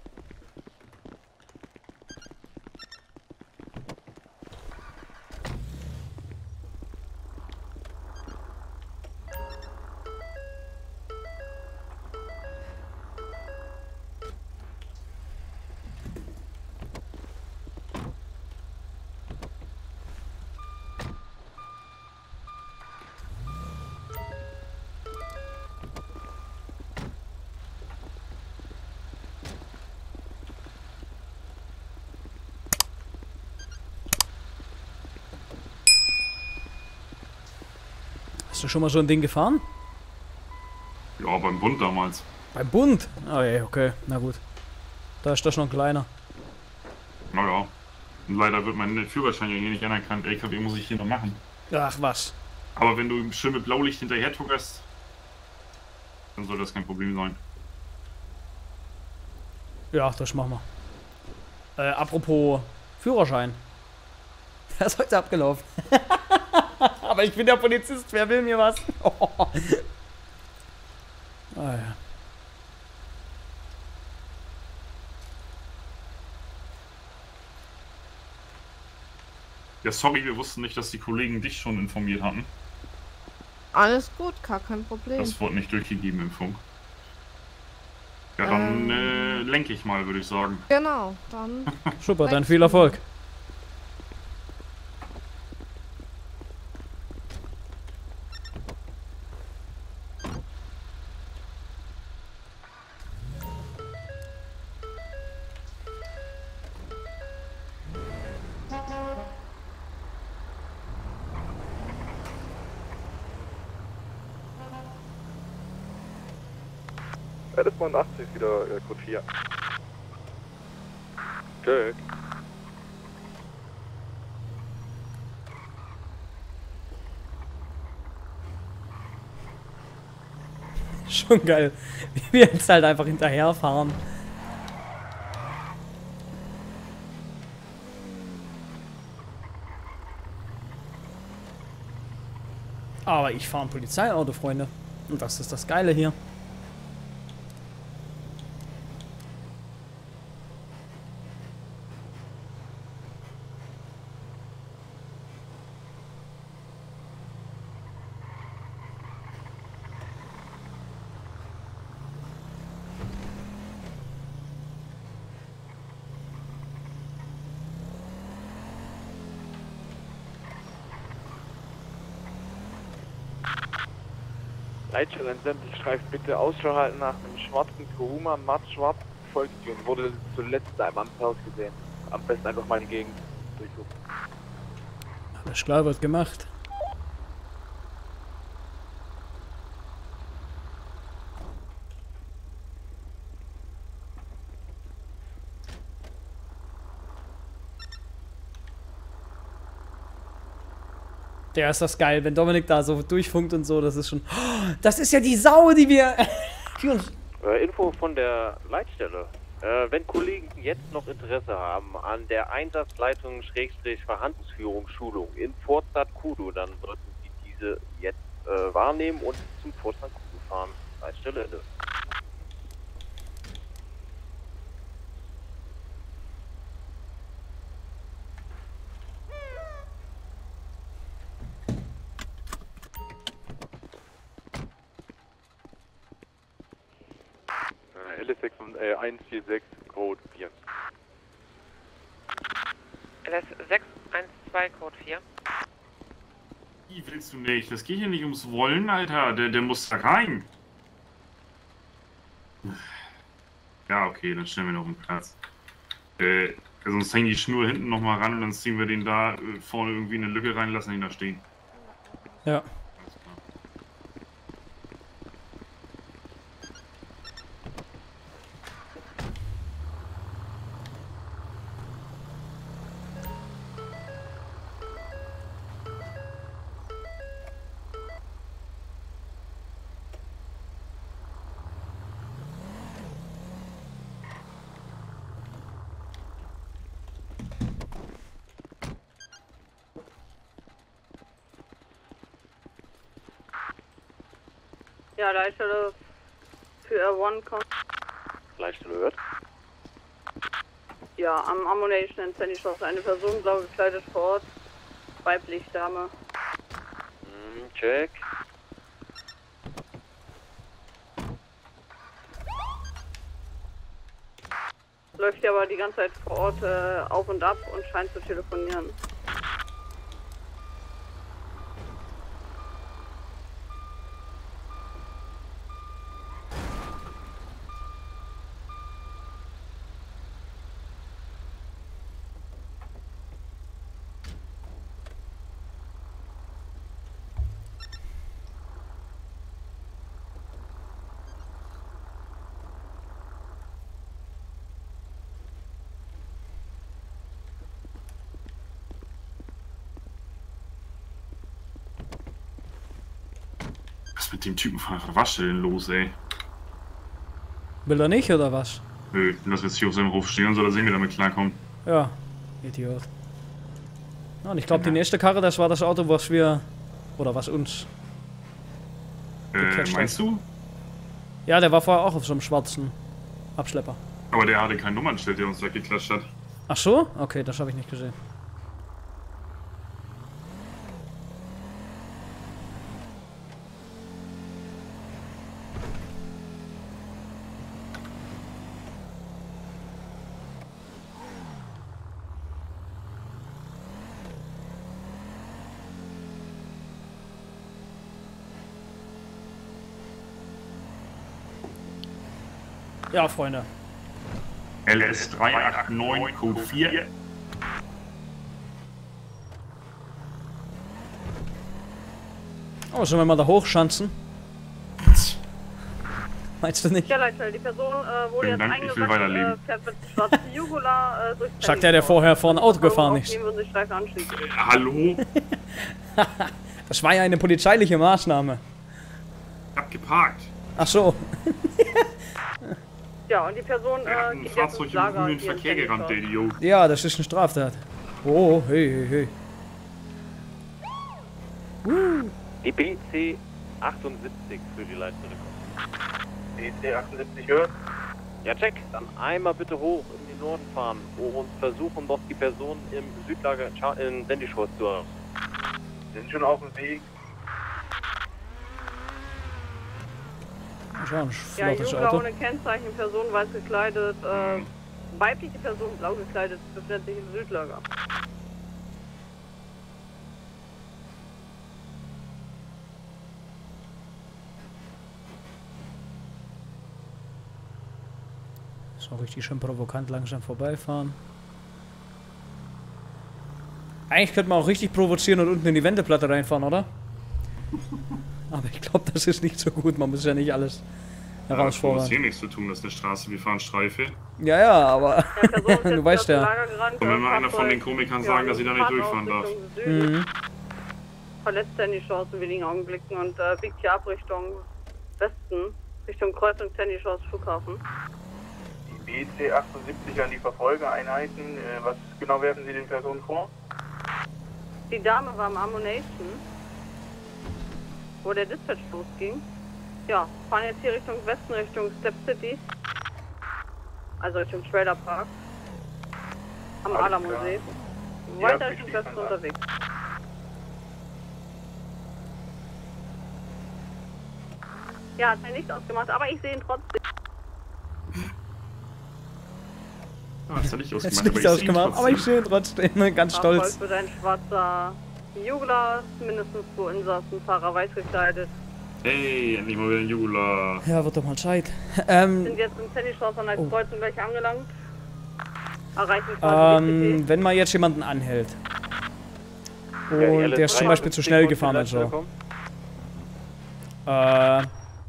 Hast du schon mal so ein Ding gefahren? ja, beim Bund damals. Beim Bund? Ah, ja, okay. Na gut. Da ist das noch kleiner. Naja. Und leider wird mein Führerschein ja hier nicht anerkannt. L K W muss ich hier noch machen. Ach, was. Aber wenn du schön mit Blaulicht hinterher tuckerst, dann soll das kein Problem sein. Ja, das machen wir. Äh, apropos Führerschein. Der ist heute abgelaufen. Aber ich bin der Polizist, wer will mir was? Ah ja. Ja, sorry, wir wussten nicht, dass die Kollegen dich schon informiert hatten. Alles gut, gar kein Problem. Das wurde nicht durchgegeben im Funk. Ja, dann Ähm. äh, lenke ich mal, würde ich sagen. Genau, dann. Super, dann viel Erfolg. R S neunundachtzig wieder äh, Code vier. Jack. Schon geil, wie wir jetzt halt einfach hinterherfahren. Aber ich fahre ein Polizeiauto, Freunde. Und das ist das Geile hier. Leitstelle in sämtlichen Streifen bitte Ausschau halten nach einem schwarzen Kuruma, matt schwarz, folgt dir und wurde zuletzt einmal am Haus gesehen. Am besten einfach mal in die Gegend durchsuchen. Alles klar, wird gemacht. Der ist das geil, wenn Dominik da so durchfunkt und so, das ist schon... Oh, das ist ja die Sau, die wir... die uns Äh, Info von der Leitstelle. Äh, wenn Kollegen jetzt noch Interesse haben an der Einsatzleitung Schrägstrich Verhandlungsführung Schulung in Pforzheim Kudu, dann sollten Sie diese jetzt äh, wahrnehmen und zum Pforzheim Kudu fahren. Leitstelle Ende. L S sechs, äh, eins vier sechs, Code vier. L S sechs eins zwei, Code vier. Wie willst du nicht? Das geht hier nicht ums Wollen, Alter. Der, der muss da rein. Ja, okay, dann stellen wir noch einen Platz. Äh, sonst hängen die Schnur hinten nochmal ran und dann ziehen wir den da äh, vorne irgendwie in eine Lücke rein und lassen ihn da stehen. Ja. Ja, Leitstelle für R eins kommt. Leitstelle hört. Ja, am Ammunition in Sandy Shores eine Person blau gekleidet vor Ort. Weiblich Dame. Hm, check. Läuft hier aber die ganze Zeit vor Ort äh, auf und ab und scheint zu telefonieren. Was ist mit dem Typen von der Waschstelle denn los, ey? Will er nicht, oder was? Nö, lass jetzt hier auf seinem Hof stehen und soll er sehen, wie er damit klarkommt. Ja, Idiot. Ja, und ich glaube, die nächste Karre, das war das Auto, was wir... Oder was uns... Äh, gecatcht meinst hat. du? Ja, der war vorher auch auf so einem schwarzen Abschlepper. Aber der hatte kein Nummernschild, der uns da geklatscht hat. Ach so? Okay, das habe ich nicht gesehen. Ja, Freunde. L S drei acht neun, Code vier. Oh, sollen wir mal da hochschanzen? Meinst du nicht? Ja, Leitstelle, die Person äh, wurde Vielen jetzt Dank, ich will eingesackt, weiterleben. äh, fährt mit schwarzen Jugular äh, durch Sagt der, der vorher vor ein Auto gefahren ist. Würden sich Streifen anschließen. Hallo? Das war ja eine polizeiliche Maßnahme. Ich hab geparkt. Ach so. Ja, und die Person Er hat äh, ein geht jetzt Fahrzeug ins im Lager. grünen hier in Verkehr gerannt, der Tennishaus. Idiot. Ja, das ist eine Straftat. Oh, hey, hey, hey. Die B C achtundsiebzig für die Leitstelle. B C achtundsiebzig hört. Ja, check. Dann einmal bitte hoch in den Norden fahren und versuchen dort die Person im Südlager in, Char in Sandy Shores zu haben. Sind schon auf dem Weg. Das ist auch ein Ja, flottes Jugular Auto. ohne Kennzeichen, Person weiß gekleidet, äh, weibliche Person blau gekleidet, befindet sich im Südlager. So richtig schön provokant langsam vorbeifahren. Eigentlich könnte man auch richtig provozieren und unten in die Wendeplatte reinfahren, oder? Aber ich glaube, das ist nicht so gut. Man muss ja nicht alles Ja, das hat herausfordern. hier nichts zu tun, das ist eine Straße, wir fahren Streife. Ja, ja, aber du weißt ja. Und wenn mal einer von den Komikern sagen, dass ich da nicht durchfahren darf. Mhm. Verlässt Sandy Shores in wenigen Augenblicken und äh, biegt hier ab Richtung Westen, Richtung Kreuzung Sandy Shores Flughafen. Die B C achtundsiebzig an die Verfolgereinheiten. Äh, was genau werfen Sie den Personen vor? Die Dame war am Ammunition, wo der Dispatch losging. Ja, fahren jetzt hier Richtung Westen, Richtung Step City. Also Richtung Trailer Park. Am Alles Alamosee. Ja, Weiter wir Richtung schließen Westen ab. unterwegs. Ja, hat mir nichts ausgemacht, aber ich sehe ihn trotzdem. Ah, das hat nicht Jetzt ausgemacht, aber nichts ich sehe ihn ausgemacht, aber ich sehe ihn trotzdem ganz stolz. Verfolgt wird ein schwarzer Jugular, mindestens zwei Insassen, Fahrer weiß gekleidet. Hey, endlich mal wieder ein Jugular. Ja, wird doch mal Zeit. Ähm, Sind jetzt in Sandy Shores an der Oh. Kreuzung gleich angelangt. Erreichen quasi die ähm, wenn man jetzt jemanden anhält Ja, die und L S der ist zum Beispiel zu schnell gefahren und so. Äh,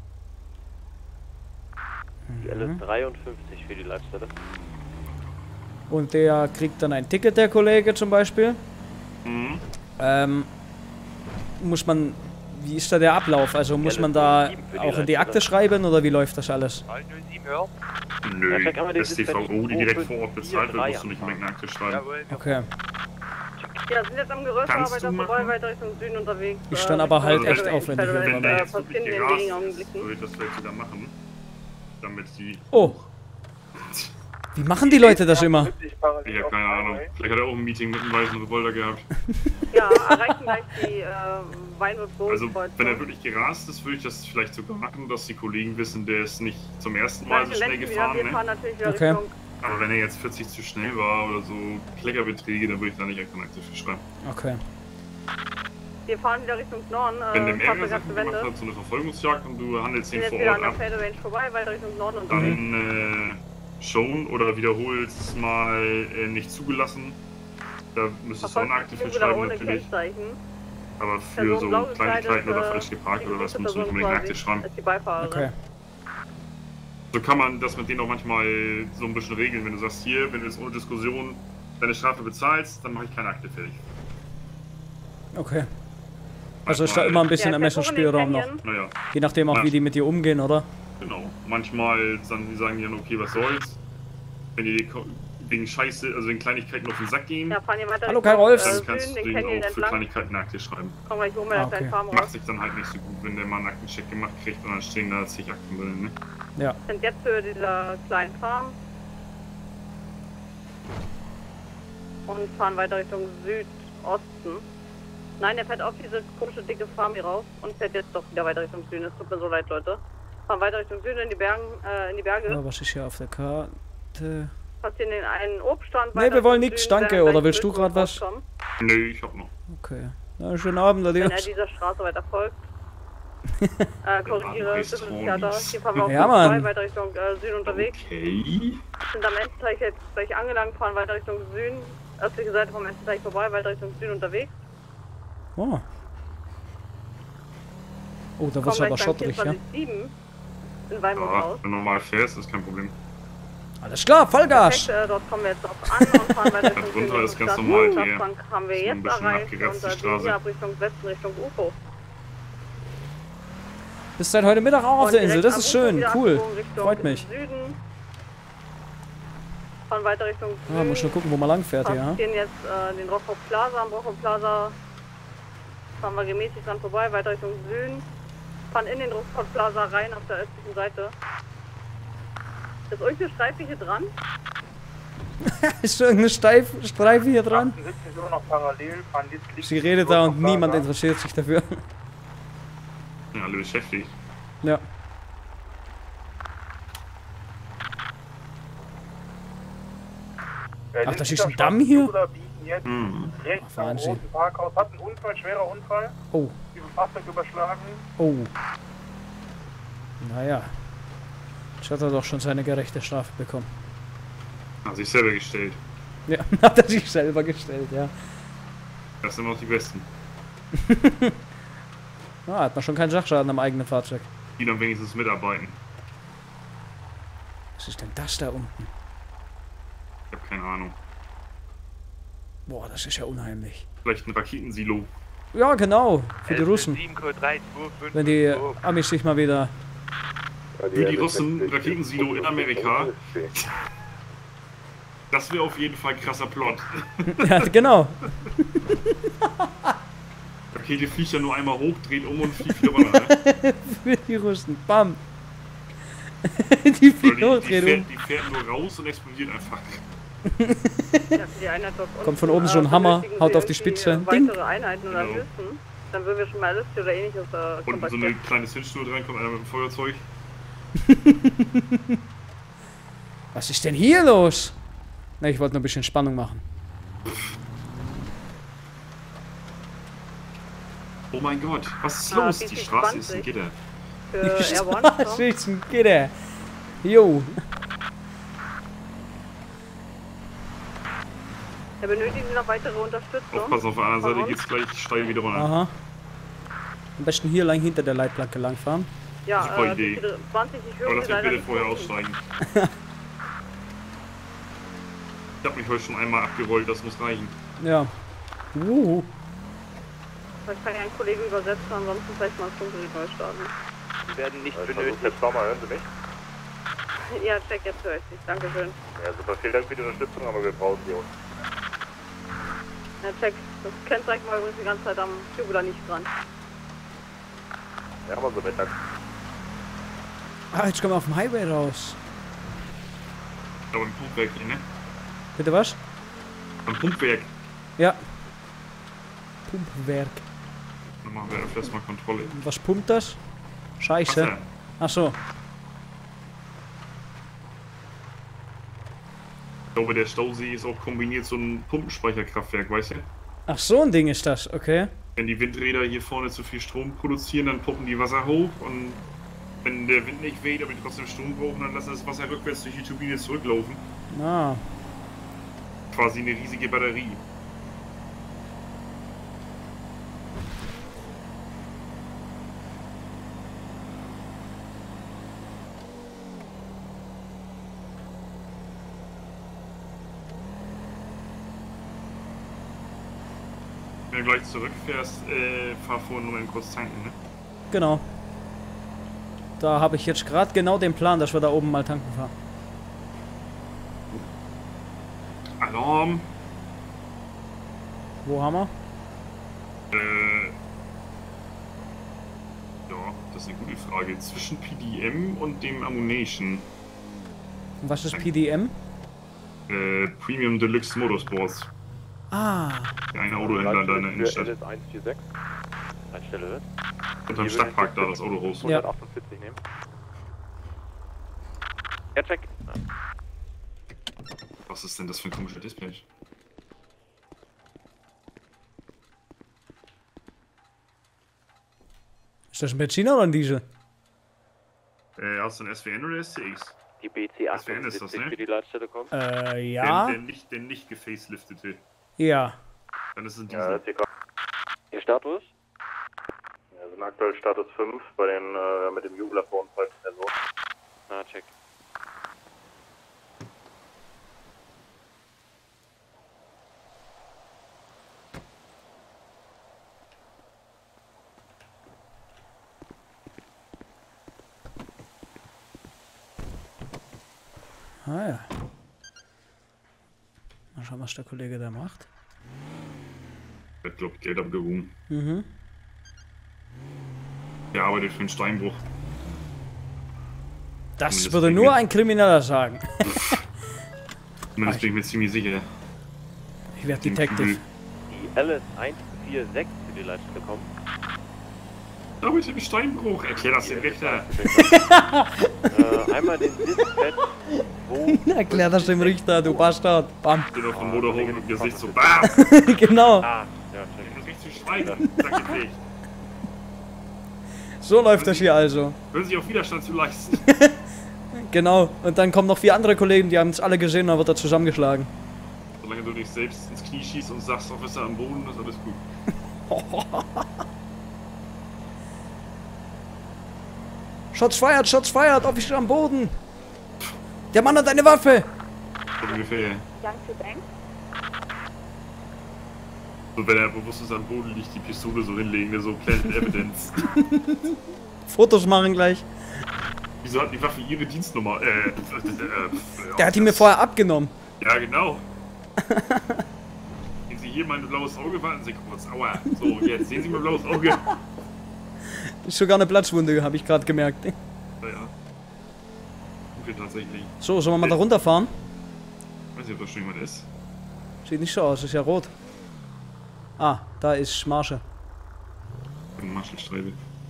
Die L S dreiundfünfzig für die Leitstelle. und der kriegt dann ein Ticket, der Kollege zum Beispiel. Mhm. Ähm, muss man, wie ist da der Ablauf? Also muss man da auch in die Akte schreiben oder wie läuft das alles? Nö, Ja, kann man den das D V O, die Dispatch direkt zwei vor Ort bezahlt wird, musst du nicht unbedingt eine Akte schreiben. Okay. Ja, sind jetzt am Geröst, Kannst aber du das machen? vorbei weiter Richtung Süden unterwegs. Ist dann aber halt Also echt wenn- aufwendig. Federal, Wenn der äh, jetzt wirklich passieren in gerast wenigen ist, Augenblicken. würde ich das vielleicht sogar machen. Damit die... Oh. Wie machen die Leute das immer? Ich habe keine Ahnung. Vielleicht hat er auch ein Meeting mit einem weißen Revolver gehabt. Ja, erreichen gleich die äh, Weinwood Also, Kreuzung. wenn er wirklich gerast ist, würde ich das vielleicht sogar machen, dass die Kollegen wissen, der ist nicht zum ersten Mal so Gleiche schnell Ländchen gefahren, wieder, wir fahren ne? natürlich wieder Okay. Richtung. Aber wenn er jetzt vierzig zu schnell war oder so Kleckerbeträge, dann würde ich da nicht extra eine Akte für schreiben. Okay. Wir fahren wieder Richtung Norden, Wenn der äh, mehrere Fahrzeug Sachen gemacht abgewendet. hat, so eine Verfolgungsjagd und du handelst Wir ihn sind vor jetzt wieder Ort an der ab, Fader Range vorbei, weiter Richtung Norden unterwegs. dann äh, schon oder wiederholst mal äh, nicht zugelassen. Da müsstest du auch eine Akte für Jugular schreiben ohne natürlich. Kennzeichen. Aber für Person so blau Kleinigkeiten gekleidet, oder äh, falsch geparkt die oder was dritte musst du nicht Person unbedingt eine quasi Akte schreiben. als die Beifahrerin. Okay. So kann man das mit denen auch manchmal so ein bisschen regeln, wenn du sagst, hier, wenn du jetzt ohne Diskussion deine Strafe bezahlst, dann mache ich keine Akte fertig. Okay. Also ist da immer ein bisschen Ja, Ermessensspielraum noch. Canyon. Naja, Je nachdem auch, wie die mit dir umgehen, oder? genau. Manchmal sagen die sagen die dann, okay, was soll's. Wenn die dir ko- wegen Scheiße, also wegen Kleinigkeiten auf den Sack gehen, Ja, fahren hier weiter Hallo, Richtung, Kai Rolfs. äh, dann kannst Süden, du den denen Canyon auch für entlang. Kleinigkeiten eine Akte schreiben. Kommen gleich oben mit der Ah, okay. kleinen Farm Macht raus. sich dann halt nicht so gut, wenn der mal einen Aktencheck gemacht kriegt und dann stehen da zig Akten drin, ne? Ja. Sind jetzt für dieser kleinen Farm. Und fahren weiter Richtung Südosten. Nein, der fährt auf diese komische dicke Farm hier raus und fährt jetzt doch wieder weiter Richtung Süden. Es tut mir so leid, Leute. Fahren weiter Richtung Süden in die, Bergen, äh, in die Berge. Ja, was ist hier auf der Karte? Passieren in einen Obststand. Nee, weiter wir wollen Richtung nichts, Süden, danke. werden Oder gleich willst du Wildwuchs gerade was? rauskommen. Nö, ich hab noch. Okay. Na, schönen Abend, Wenn er adios. dieser Straße weiter folgt. Äh, korrigiere, Theater. Hier fahren wir auf Ja, Punkt zwei, Mann. weiter Richtung äh, Süden unterwegs. Okay. Sind am Ententeich jetzt gleich angelangt, fahren weiter Richtung Süden. Östliche Seite vom Ententeich vorbei, weiter Richtung Süden unterwegs. Oh. Oh, da Kommen wird's aber gleich beim schottrig, ja. vierundzwanzig sieben in Weimar Ja, raus. wenn du normal fährst, ist kein Problem. Alles klar, Vollgas! Perfekt, äh, dort kommen wir jetzt auch an und fahren weiter Richtung Darunter Süden. ist ganz Stadt. normal die- Stadtbank haben wir ist ein jetzt bisschen erreicht abgeranzt, und die äh, Straße. hier ab Richtung Westen, Richtung U F O. Bist seit heute Mittag auch auf Und der Insel, direkt das ist am U F O schön, wieder cool. abgebogen Richtung Freut mich. Süden. Fahren weiter Richtung Süden. Ah, muss nur gucken, wo man lang fährt hier, ja. Gehen jetzt äh, den Rockhoff Plaza, am Rockhoff Plaza fahren wir gemäßigt dran vorbei, weiter Richtung Süden. Fahren in den Rockhoff Plaza rein auf der östlichen Seite. Ist irgendeine Streife hier dran? Ist schon irgendeine Steif Streife hier dran? achtundsiebzig Uhr noch parallel, fahren jetzt Sie redet da und niemand interessiert sich dafür. Ja, alle beschäftigt. Ja. Ach, das ist ein Damm hier? Jetzt Mhm. rechts Ach, am Wahnsinn. roten Parkhaus. Hat einen Unfall, schwerer Unfall. Oh. Über Fahrzeug überschlagen. Oh. Naja. Jetzt hat er doch schon seine gerechte Strafe bekommen. Hat sich selber gestellt. Ja, hat er sich selber gestellt, ja. Das sind auch die Besten. Ah, hat man schon keinen Sachschaden am eigenen Fahrzeug. Die dann wenigstens mitarbeiten. Was ist denn das da unten? Ich habe keine Ahnung. Boah, das ist ja unheimlich. Vielleicht ein Raketensilo. Ja, genau. Für die Russen. sieben Code drei zwei fünf Wenn die Amis sich mal wieder... Für die Russen, Raketensilo in Amerika. Das wäre auf jeden Fall ein krasser Plot. Ja, genau. Rakete fliegt ja nur einmal hoch, dreht um und fliegt wieder runter. Für die Russen. Bam. Die fliegt die, hoch, die, dreht fährt, um. die fährt nur raus und explodiert einfach. Ja, für die Einheit dort Kommt von unten, oben so ein äh, Hammer, benötigen haut Sie auf die irgendwie Spitze. Weitere Ding. Einheiten oder Genau. Hilfen. Dann würden wir schon mal Liste oder ähnliches äh, Und so eine kontaktieren. kleine Zündschnur dran, kommt einer mit dem Feuerzeug. Was ist denn hier los? Na, ich wollte nur ein bisschen Spannung machen. Oh mein Gott, was ist Ah, los? B Die C Straße ist ein zwanzig. Gitter. Für Die Air One. Straße ist ein Gitter. Jo. Da benötigen Sie noch weitere Unterstützung. Aufpassen, auf der anderen Von Seite uns? geht's gleich steil wieder runter. Aha. Am besten hier lang hinter der Leitplanke langfahren. Ja, Super äh, Idee. B C zwanzig, ich höre Aber Sie lass mich leider bitte nicht. vorher hören. aussteigen. Ich hab mich heute schon einmal abgerollt, das muss reichen. Ja. Uh. Vielleicht kann ja ein Kollege übersetzen, ansonsten vielleicht mal das Funkgerät neu starten. Sie werden nicht Also, benötigt. jetzt nochmal, hören Sie mich? Ja, check, jetzt höre ich dich. Dankeschön. Ja, super, vielen Dank für die Unterstützung, aber wir brauchen Sie uns. Ja, check. Das Kennzeichen war übrigens die ganze Zeit am Tubular nicht dran. Ja, aber so mit, danke. Ah, jetzt kommen wir auf dem Highway raus. Ich glaube im Pumpwerk hier, ne? Bitte was? Am Pumpwerk. Ja. Pumpwerk. Dann machen wir öfters mal Kontrolle. Und was pumpt das? Scheiße. Wasser. Ach so. Ich glaube, der Stausee ist auch kombiniert so ein Pumpenspeicherkraftwerk, weißt du? Ach, so ein Ding ist das, okay. Wenn die Windräder hier vorne zu viel Strom produzieren, dann pumpen die Wasser hoch und wenn der Wind nicht weht, aber die trotzdem Strom brauchen, dann lassen das Wasser rückwärts durch die Turbine zurücklaufen. Ah. Quasi eine riesige Batterie. Wenn du gleich zurückfährst, äh, fahr vorhin nur mal kurz tanken, ne? Genau. Da habe ich jetzt gerade genau den Plan, dass wir da oben mal tanken fahren. Alarm! Wo haben wir? Äh. Ja, das ist eine gute Frage. Zwischen P D M und dem Ammunition. Und was ist P D M? Äh, Premium Deluxe Motorsports. Ah. Der eine Autohändler da in der Innenstadt. eins vier sechs. Einstelle hört. Unterm Stadtpark da das Autohaus. Ja. hundertachtundvierzig nehmen. Ja, check. Was ist denn das für ein komischer Dispatch? Ist das ein Benziner oder ein Diesel? Äh, hast du ein S W N oder S C X? Die B C S W N ist das, achtundsiebzig ne? für die Leitstelle kommt. Äh, ja. Der, der nicht, der nicht gefaceliftete. Ja. Dann ist es ein Ja, Diesel. Ihr Status? Wir sind aktuell Status fünf bei den, äh, mit dem Jubler vor uns bei Person. Na, check. Ah ja. Mal schauen, was der Kollege da macht. Er hat, glaub ich, Geld abgehoben. Mhm. Der arbeitet für einen Steinbruch. Das Zumindest würde bin nur ich ein Krimineller sagen. Zumindest bin ich mir ziemlich sicher. Ich werde Detective. Die L S eins vier sechs für die Leitstelle kommt. Da mit dem Steinbruch. Erklär das dem Richter. äh, einmal den Dispatch, wo... Erklär das dem Richter, du Bastard. Bam. Steht auf dem Motorhome im Gesicht so BAM! Genau. Ah, ja, check. Ich muss nicht zu schweigen. Sag jetzt nicht. So läuft das hier also. Hören Sie auf Widerstand zu leisten. Genau. Und dann kommen noch vier andere Kollegen, die haben es alle gesehen, dann wird er zusammengeschlagen. Solange du dich selbst ins Knie schießt und sagst, Officer am Boden, ist alles gut. Shots fired, Shots fired, Officer am Boden. Der Mann hat eine Waffe. So ungefähr. Young to Bank. So, wenn er bewusstlos am Boden liegt, die Pistole so hinlegen, so Planet Evidence. Fotos machen gleich. Wieso hat die Waffe ihre Dienstnummer? Äh, äh, äh Der hat die mir vorher abgenommen. Ja, genau. Sehen Sie hier mein blaues Auge? Warten Sie kurz. Aua. So, jetzt sehen Sie mein blaues Auge. Ist sogar eine Platzwunde, habe ich gerade gemerkt. Ja, ja. Okay, tatsächlich. So, sollen wir mal da runterfahren? Weiß nicht, ob da schon jemand ist. Sieht nicht so aus, ist ja rot. Ah, da ist Marsche. Eine Marschallstreife.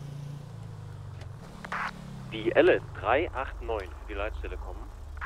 Die L S drei acht neun für die Leitstelle kommen.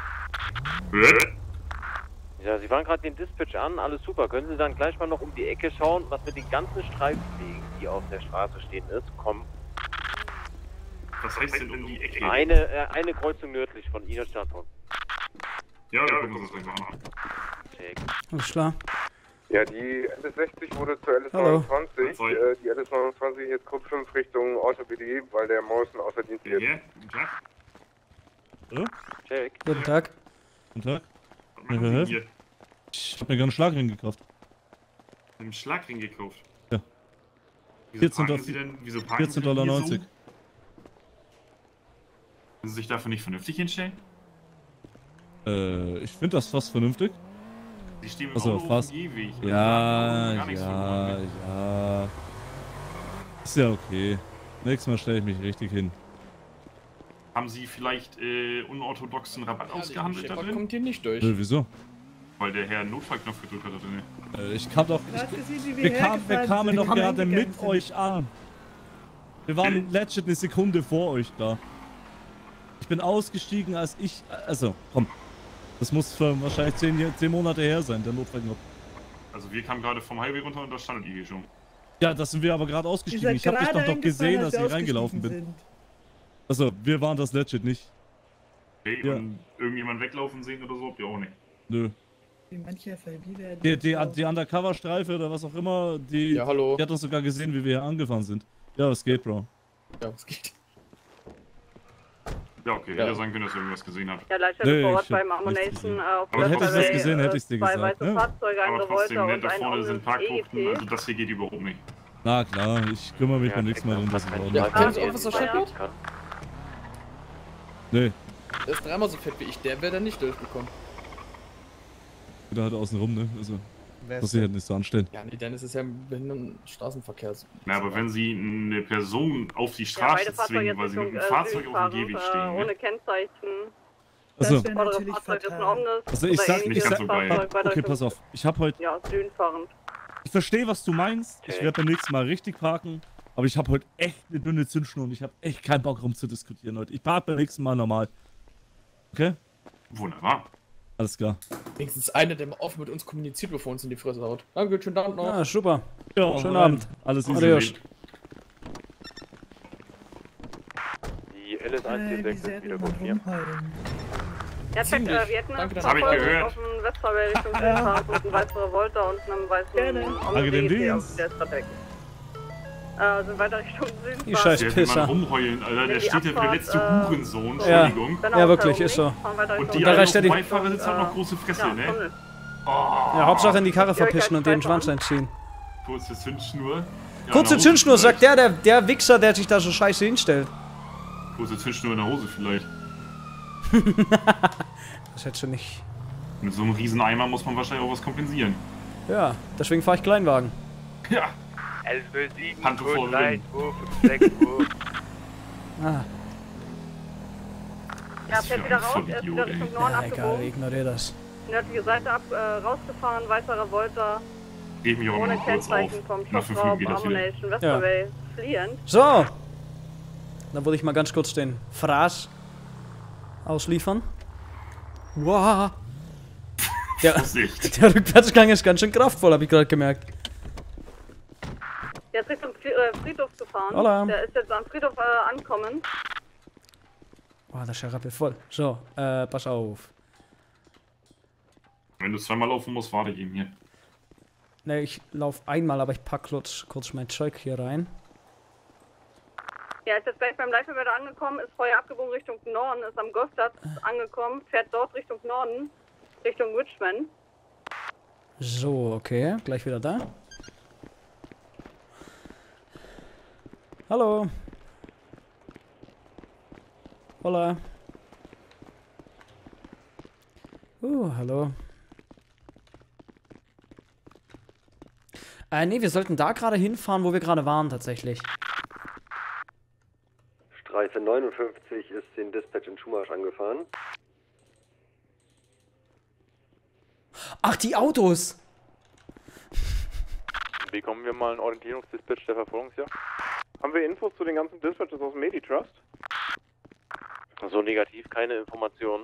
Ja, Sie waren gerade den Dispatch an, alles super. Können Sie dann gleich mal noch um die Ecke schauen, was mit den ganzen Streifenwegen, die auf der Straße stehen, ist? Kommen. Was heißt denn um die Ecke? Eine, äh, eine Kreuzung nördlich von Ihnen Standort. Ja, da gucken wir uns das gleich mal an. Check. Alles klar. Ja, die L S sechzig wurde zur L S Hallo. neunundzwanzig. Äh, die L S neunundzwanzig jetzt Code fünf Richtung Außer B D, weil der Morrison außer Dienst ist. Ja, guten Tag. Hallo? Check. Guten Tag. Guten Tag. Was Kann ich machen mir Sie helfen? hier? Ich hab mir gerade einen Schlagring gekauft. Einen Schlagring gekauft? Ja. Wieso vierzehn parken Sie denn, wieso parken vierzehn Sie denn Dollar hier neunzig. so? Können Sie sich dafür nicht vernünftig hinstellen? Äh, ich finde das fast vernünftig. Sie stehen im Also Auto fast. auf dem Gehweg. Ja, Gar nichts ja, verloren. ja. Ist ja okay. Nächstes Mal stelle ich mich richtig hin. Haben Sie vielleicht äh, unorthodoxen Rabatt ausgehandelt da drin? kommt hier nicht durch. Nö, wieso? Weil der Herr einen Notfallknopf gedrückt hat da drin. Äh, ich kam doch. Was Ich, gesehen, wie wir wir, kam, wir hergefahren kamen sind, doch wie wir gerade reingegangen mit sind. euch an. Wir waren legit eine Sekunde vor euch da. Ich bin ausgestiegen, als ich. Also, komm. Das muss für wahrscheinlich zehn, zehn Monate her sein, der Notfallknopf. Also wir kamen gerade vom Highway runter und da standet ihr hier schon. Ja, das sind wir aber gerade ausgestiegen. Ihr Ich seid habe dich doch gerade doch gesehen, eingefallen, als als ich wir reingelaufen bin. ausgestiegen Also, wir waren das legit nicht. Okay, Ja. und irgendjemand weglaufen sehen oder so habt ihr auch nicht. Nö. Wie manche F L B werden. Die, die, die Undercover-Streife oder was auch immer, die, Ja, hallo. die hat doch sogar gesehen, wie wir hier angefahren sind. Ja, was geht, Bro? Ja, was geht? Ja, okay, Ja. hätte ja sein können, dass ihr irgendwas gesehen habt. Ja, Leitstelle Nee, vor Ort ich hab beim nichts Ammunition gesehen. äh, auf Aber der hätte ich Highway, das gesehen, hätte ich's dir äh, zwei gesagt, weiße ne? Fahrzeuge, ein Aber Revolter trotzdem, ne, und da ein vorne sind Autos Parkbuchten, E also das hier geht überhaupt nicht. Na klar, ich kümmere mich beim nächsten Mal drum, dass es ordentlich Ja, ist. kennst du Officer Shepard? Nee, Der ist dreimal so fett wie ich, der wäre da nicht durchgekommen. da halt außen rum, ne? Also, Wer muss ist ich der? halt nicht so anstellen. Ja, nee, dann ist es ja im behinderten Straßenverkehr. Na, aber wenn sie eine Person auf die Ja, Straße beide Fahrzeuge zwingen, jetzt weil sie mit Richtung einem äh, Fahrzeug Süden auf dem Gehweg fahren, stehen, äh, ne? ohne Kennzeichen. Also, Das wäre Vordere natürlich Fahrzeug ist ein fatal. Omnis. also ich oder sag, ähnliches ich sag, so geil. Fahrzeug weiter okay, Richtung- pass auf. Ich hab heute, Ja, Süden fahrend. ich verstehe, was du meinst. Ich werde beim nächsten Mal richtig parken. Aber ich habe heute echt eine dünne Zündschnur und ich habe echt keinen Bock rumzudiskutieren heute. Ich parke beim nächsten Mal normal. Okay? Wunderbar. Alles klar. Wenigstens einer, der mal offen mit uns kommuniziert, bevor uns in die Fresse haut. Danke, schönen Abend noch. Ah, super. Ja, Schönen rein. Abend. Alles easy. Adios. Äh, wie sehr will man rumheulen? Ja, check, äh, wir hätten Das hab ich gehört. auf dem Westfahrway Richtung Südpark mit einem weißen Revolter und einem weißen Danke, den Dienst. Der ist verdeckt. Äh, sind weiter Richtung Süden. Die scheiß Der will Pisser. man rumheulen, Alter. Der Die steht hier wie der Abfahrt, letzte äh, Hurensohn. Ja, Entschuldigung. ja wirklich, ist so. Und die da reicht ja alten die- Beifahrer sitzen hat noch große Fresse, Ja, ne? Tunnel. Oh. Ja, Hauptsache in die Karre verpischen und den Schwanz einziehen. Kurze Zündschnur. Ja, Kurze in der Hose Zündschnur, vielleicht. sagt der, der, der Wichser, der sich da so scheiße hinstellt. Kurze Zündschnur in der Hose vielleicht. Das hättest du nicht. Mit so einem riesen Eimer muss man wahrscheinlich auch was kompensieren. Ja, deswegen fahre ich Kleinwagen. Ja. elf sieben, Handtuch voll drin. zwei fünf sechs Uhr. Ah, Ja, fährt wieder raus, er ist wieder Richtung Norden ja, egal, abgebogen. ignorier das. Nördliche Seite ab, äh, rausgefahren, weißer Revolter. Geh mich auch Ohne mal kurz auf. Kennzeichen vom Nach fünf Shopfrau, Minuten geht das wieder. Ammunition, Westerway, fliehend. So. Dann würde ich mal ganz kurz den Fraß ausliefern. Wow. Der, Vorsicht. der Rückwärtsgang ist ganz schön kraftvoll, habe ich gerade gemerkt. Der ist Richtung Fri- äh, Friedhof gefahren. Hola. Der ist jetzt am Friedhof äh, ankommen. Oh, der Scharab ist voll. So, äh, pass auf. Wenn du zweimal laufen musst, warte ich eben hier. Ne, ich lauf einmal, aber ich pack kurz, kurz mein Zeug hier rein. Ja, ist jetzt gleich beim Leitverwalter angekommen, ist vorher abgebogen Richtung Norden, ist am Golfplatz angekommen, fährt dort Richtung Norden, Richtung Richmond. So, okay, gleich wieder da. Hallo. Hola. Uh, hallo. Äh, nee, wir sollten da gerade hinfahren, wo wir gerade waren, tatsächlich. Streife neunundfünfzig ist den Dispatch in Schumasch angefahren. Ach, die Autos! Bekommen wir mal einen Orientierungsdispatch der Verfolgungsjagd? Haben wir Infos zu den ganzen Dispatches aus dem Meditrust? So negativ, keine Informationen.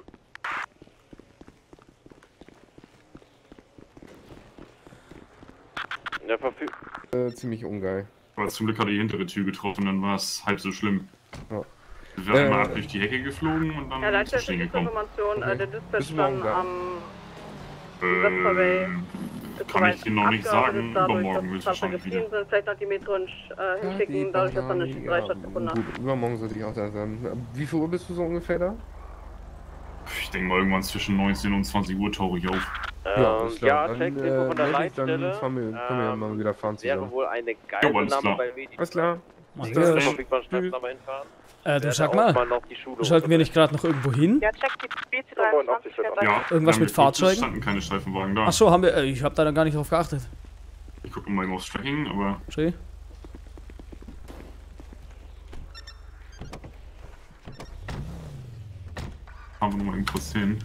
Ja, verfüg... Äh, ziemlich ungeil. Aber zum Glück hat er die hintere Tür getroffen, dann war es halb so schlimm. Ja. Wir sind Äh, mal durch die Hecke geflogen und dann Ja, zu Leitstelle stehen ist gekommen. Information, äh, der Dispatch Bis morgen dann da. am Westerway. Ähm, kann ich dir noch nicht sagen, übermorgen dass höchstwahrscheinlich Fahrzeuge wieder. geflogen sind, vielleicht noch die Metro äh, hinschicken, dadurch, dass dann eine drei stattgefunden hat. Gut, übermorgen sollte ich auch da sein. Wie viel Uhr bist du so ungefähr da? Ich denke mal irgendwann zwischen neunzehn und zwanzig Uhr tauche ich auf. Ähm, ist ja, klar. check Dann, Info äh, von der melde ich, dann Leitstelle. fahren wir, können wir ja mal wieder fahren Wäre zusammen. wohl eine Ja, alles Geiselnahme klar. bei Medi. Alles klar. Mach Ich das. kann verfügbaren Stadtnahme hinfahren. Äh, du Werde sag auch mal, noch die Schulung sollten wir nicht gerade noch irgendwo hin? Ja, check die B C dreiundzwanzig. Ja, Irgendwas wir haben mit geguckt, Fahrzeugen? Es standen keine Streifenwagen da. Ach so, haben wir. Äh, ich habe da dann gar nicht drauf geachtet. Ich gucke mal eben aufs Tracking, aber Schön. fahren wir mal eben kurz hin.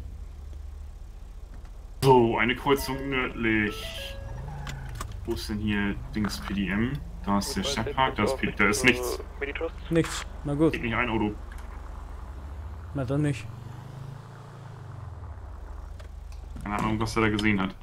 So, eine Kreuzung nördlich. Wo ist denn hier Dings P D M? Da ist der Stadtpark, da ist, P da ist nichts. Nichts. Na gut. Geht nicht ein Auto. Na dann nicht. Keine Ahnung, was er da gesehen hat.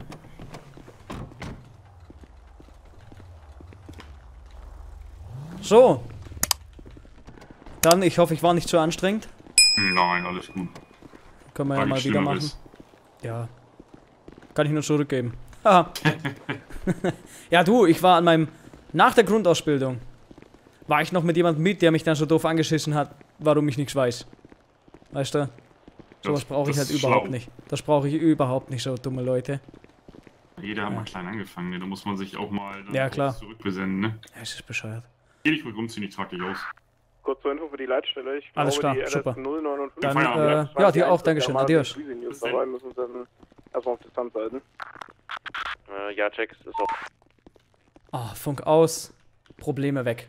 So. Dann, ich hoffe, ich war nicht zu anstrengend. Nein, alles gut. Können wir ja War mal nicht wieder machen. Schlimmeres. Ja. Kann ich nur zurückgeben. Haha. Ja, du, ich war an meinem. Nach der Grundausbildung war ich noch mit jemandem mit, der mich dann so doof angeschissen hat, warum ich nichts weiß. Weißt du? Sowas Das- brauche ich das halt ist überhaupt schlau. nicht. Das brauche ich überhaupt nicht, so dumme Leute. Jeder hat mal klein angefangen, ne? Da muss man sich auch mal dann Ja, kurz klar. zurückbesinnen, ne? Ja, es ist bescheuert. Geh dich ruhig rumziehen, ich trag dich aus. Kurz zur Info für die Leitstelle. Ich Alles glaube, klar, die super. L S null neunundfünfzig Dann, Feierabend, äh, ja, dir auch, Dankeschön. Adios. News dabei, müssen uns dann erstmal auf Distanz halten. Äh, ja, check, ist auch. Ah, Funk aus. Probleme weg.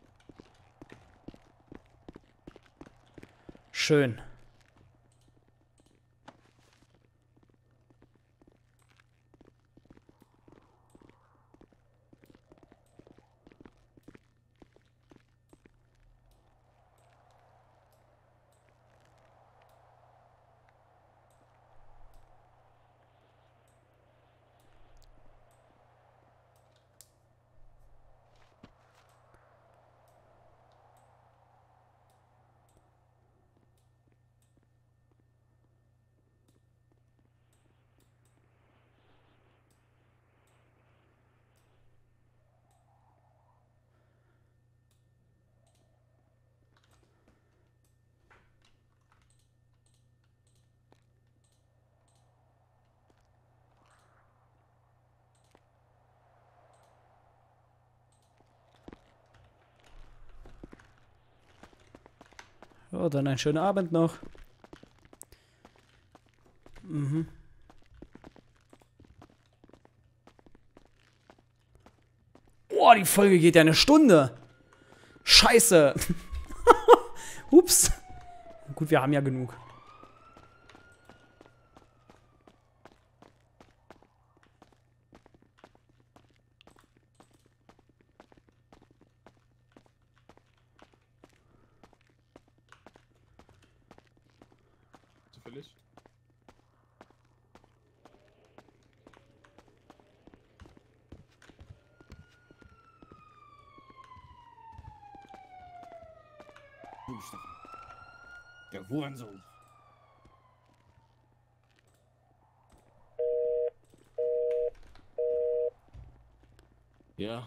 Schön. Ja, dann einen schönen Abend noch. Mhm. Boah, die Folge geht ja eine Stunde. Scheiße. Ups. Gut, wir haben ja genug. Zufällig? Der Hurensohn. Ja.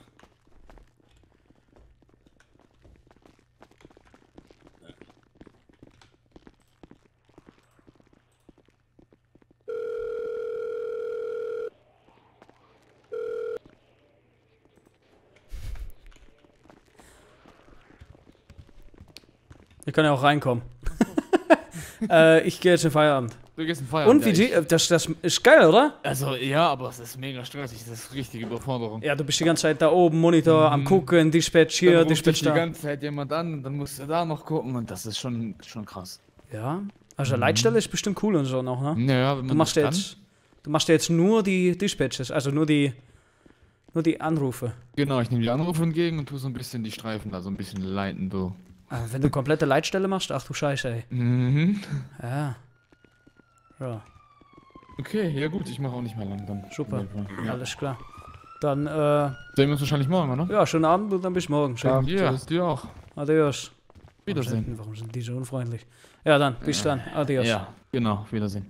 Wir können ja auch reinkommen. äh, ich gehe jetzt in Feierabend. Du gehst in Feierabend. Und wie ja, die, das, das ist geil, oder? Also, ja, aber es ist mega stressig. Das ist richtige Überforderung. Ja, du bist die ganze Zeit da oben, Monitor, Mhm. am gucken, Dispatch hier, Dann ruft Dispatch dich da. die ganze Zeit jemand an und dann musst du da noch gucken und das ist schon, schon krass. Ja, also Mhm. Leitstelle ist bestimmt cool und so noch, ne? Ja, wenn man du machst das ja kann. jetzt, du machst ja jetzt nur die Dispatches, also nur die, nur die Anrufe. Genau, ich nehme die Anrufe entgegen und tue so ein bisschen die Streifen da so ein bisschen leiten, du. Ah, wenn du komplette Leitstelle machst, ach du Scheiße, ey. Mhm. Ja. Ja. Okay, ja gut, ich mache auch nicht mehr lang dann. Super, Ja. alles klar. Dann, äh... Sehen wir uns wahrscheinlich morgen, oder? Ja, schönen Abend und dann bis morgen. Ja, ja, dir auch. Adios. Wiedersehen. Warum sind, warum sind die so unfreundlich? Ja, dann, bis dann. Adios. Ja, genau, Wiedersehen.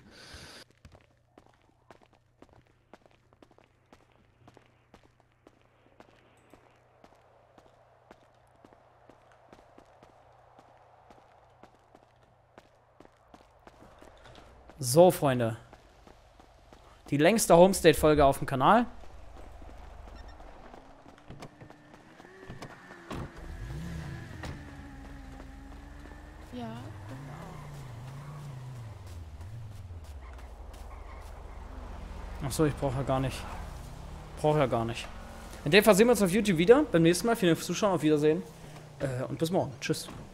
So, Freunde. Die längste Homestate-Folge auf dem Kanal. Ja, Achso, ich brauche ja gar nicht. Brauche ja gar nicht. In dem Fall sehen wir uns auf YouTube wieder. Beim nächsten Mal. Vielen Dank fürs Zuschauen. Auf Wiedersehen. Äh, und bis morgen. Tschüss.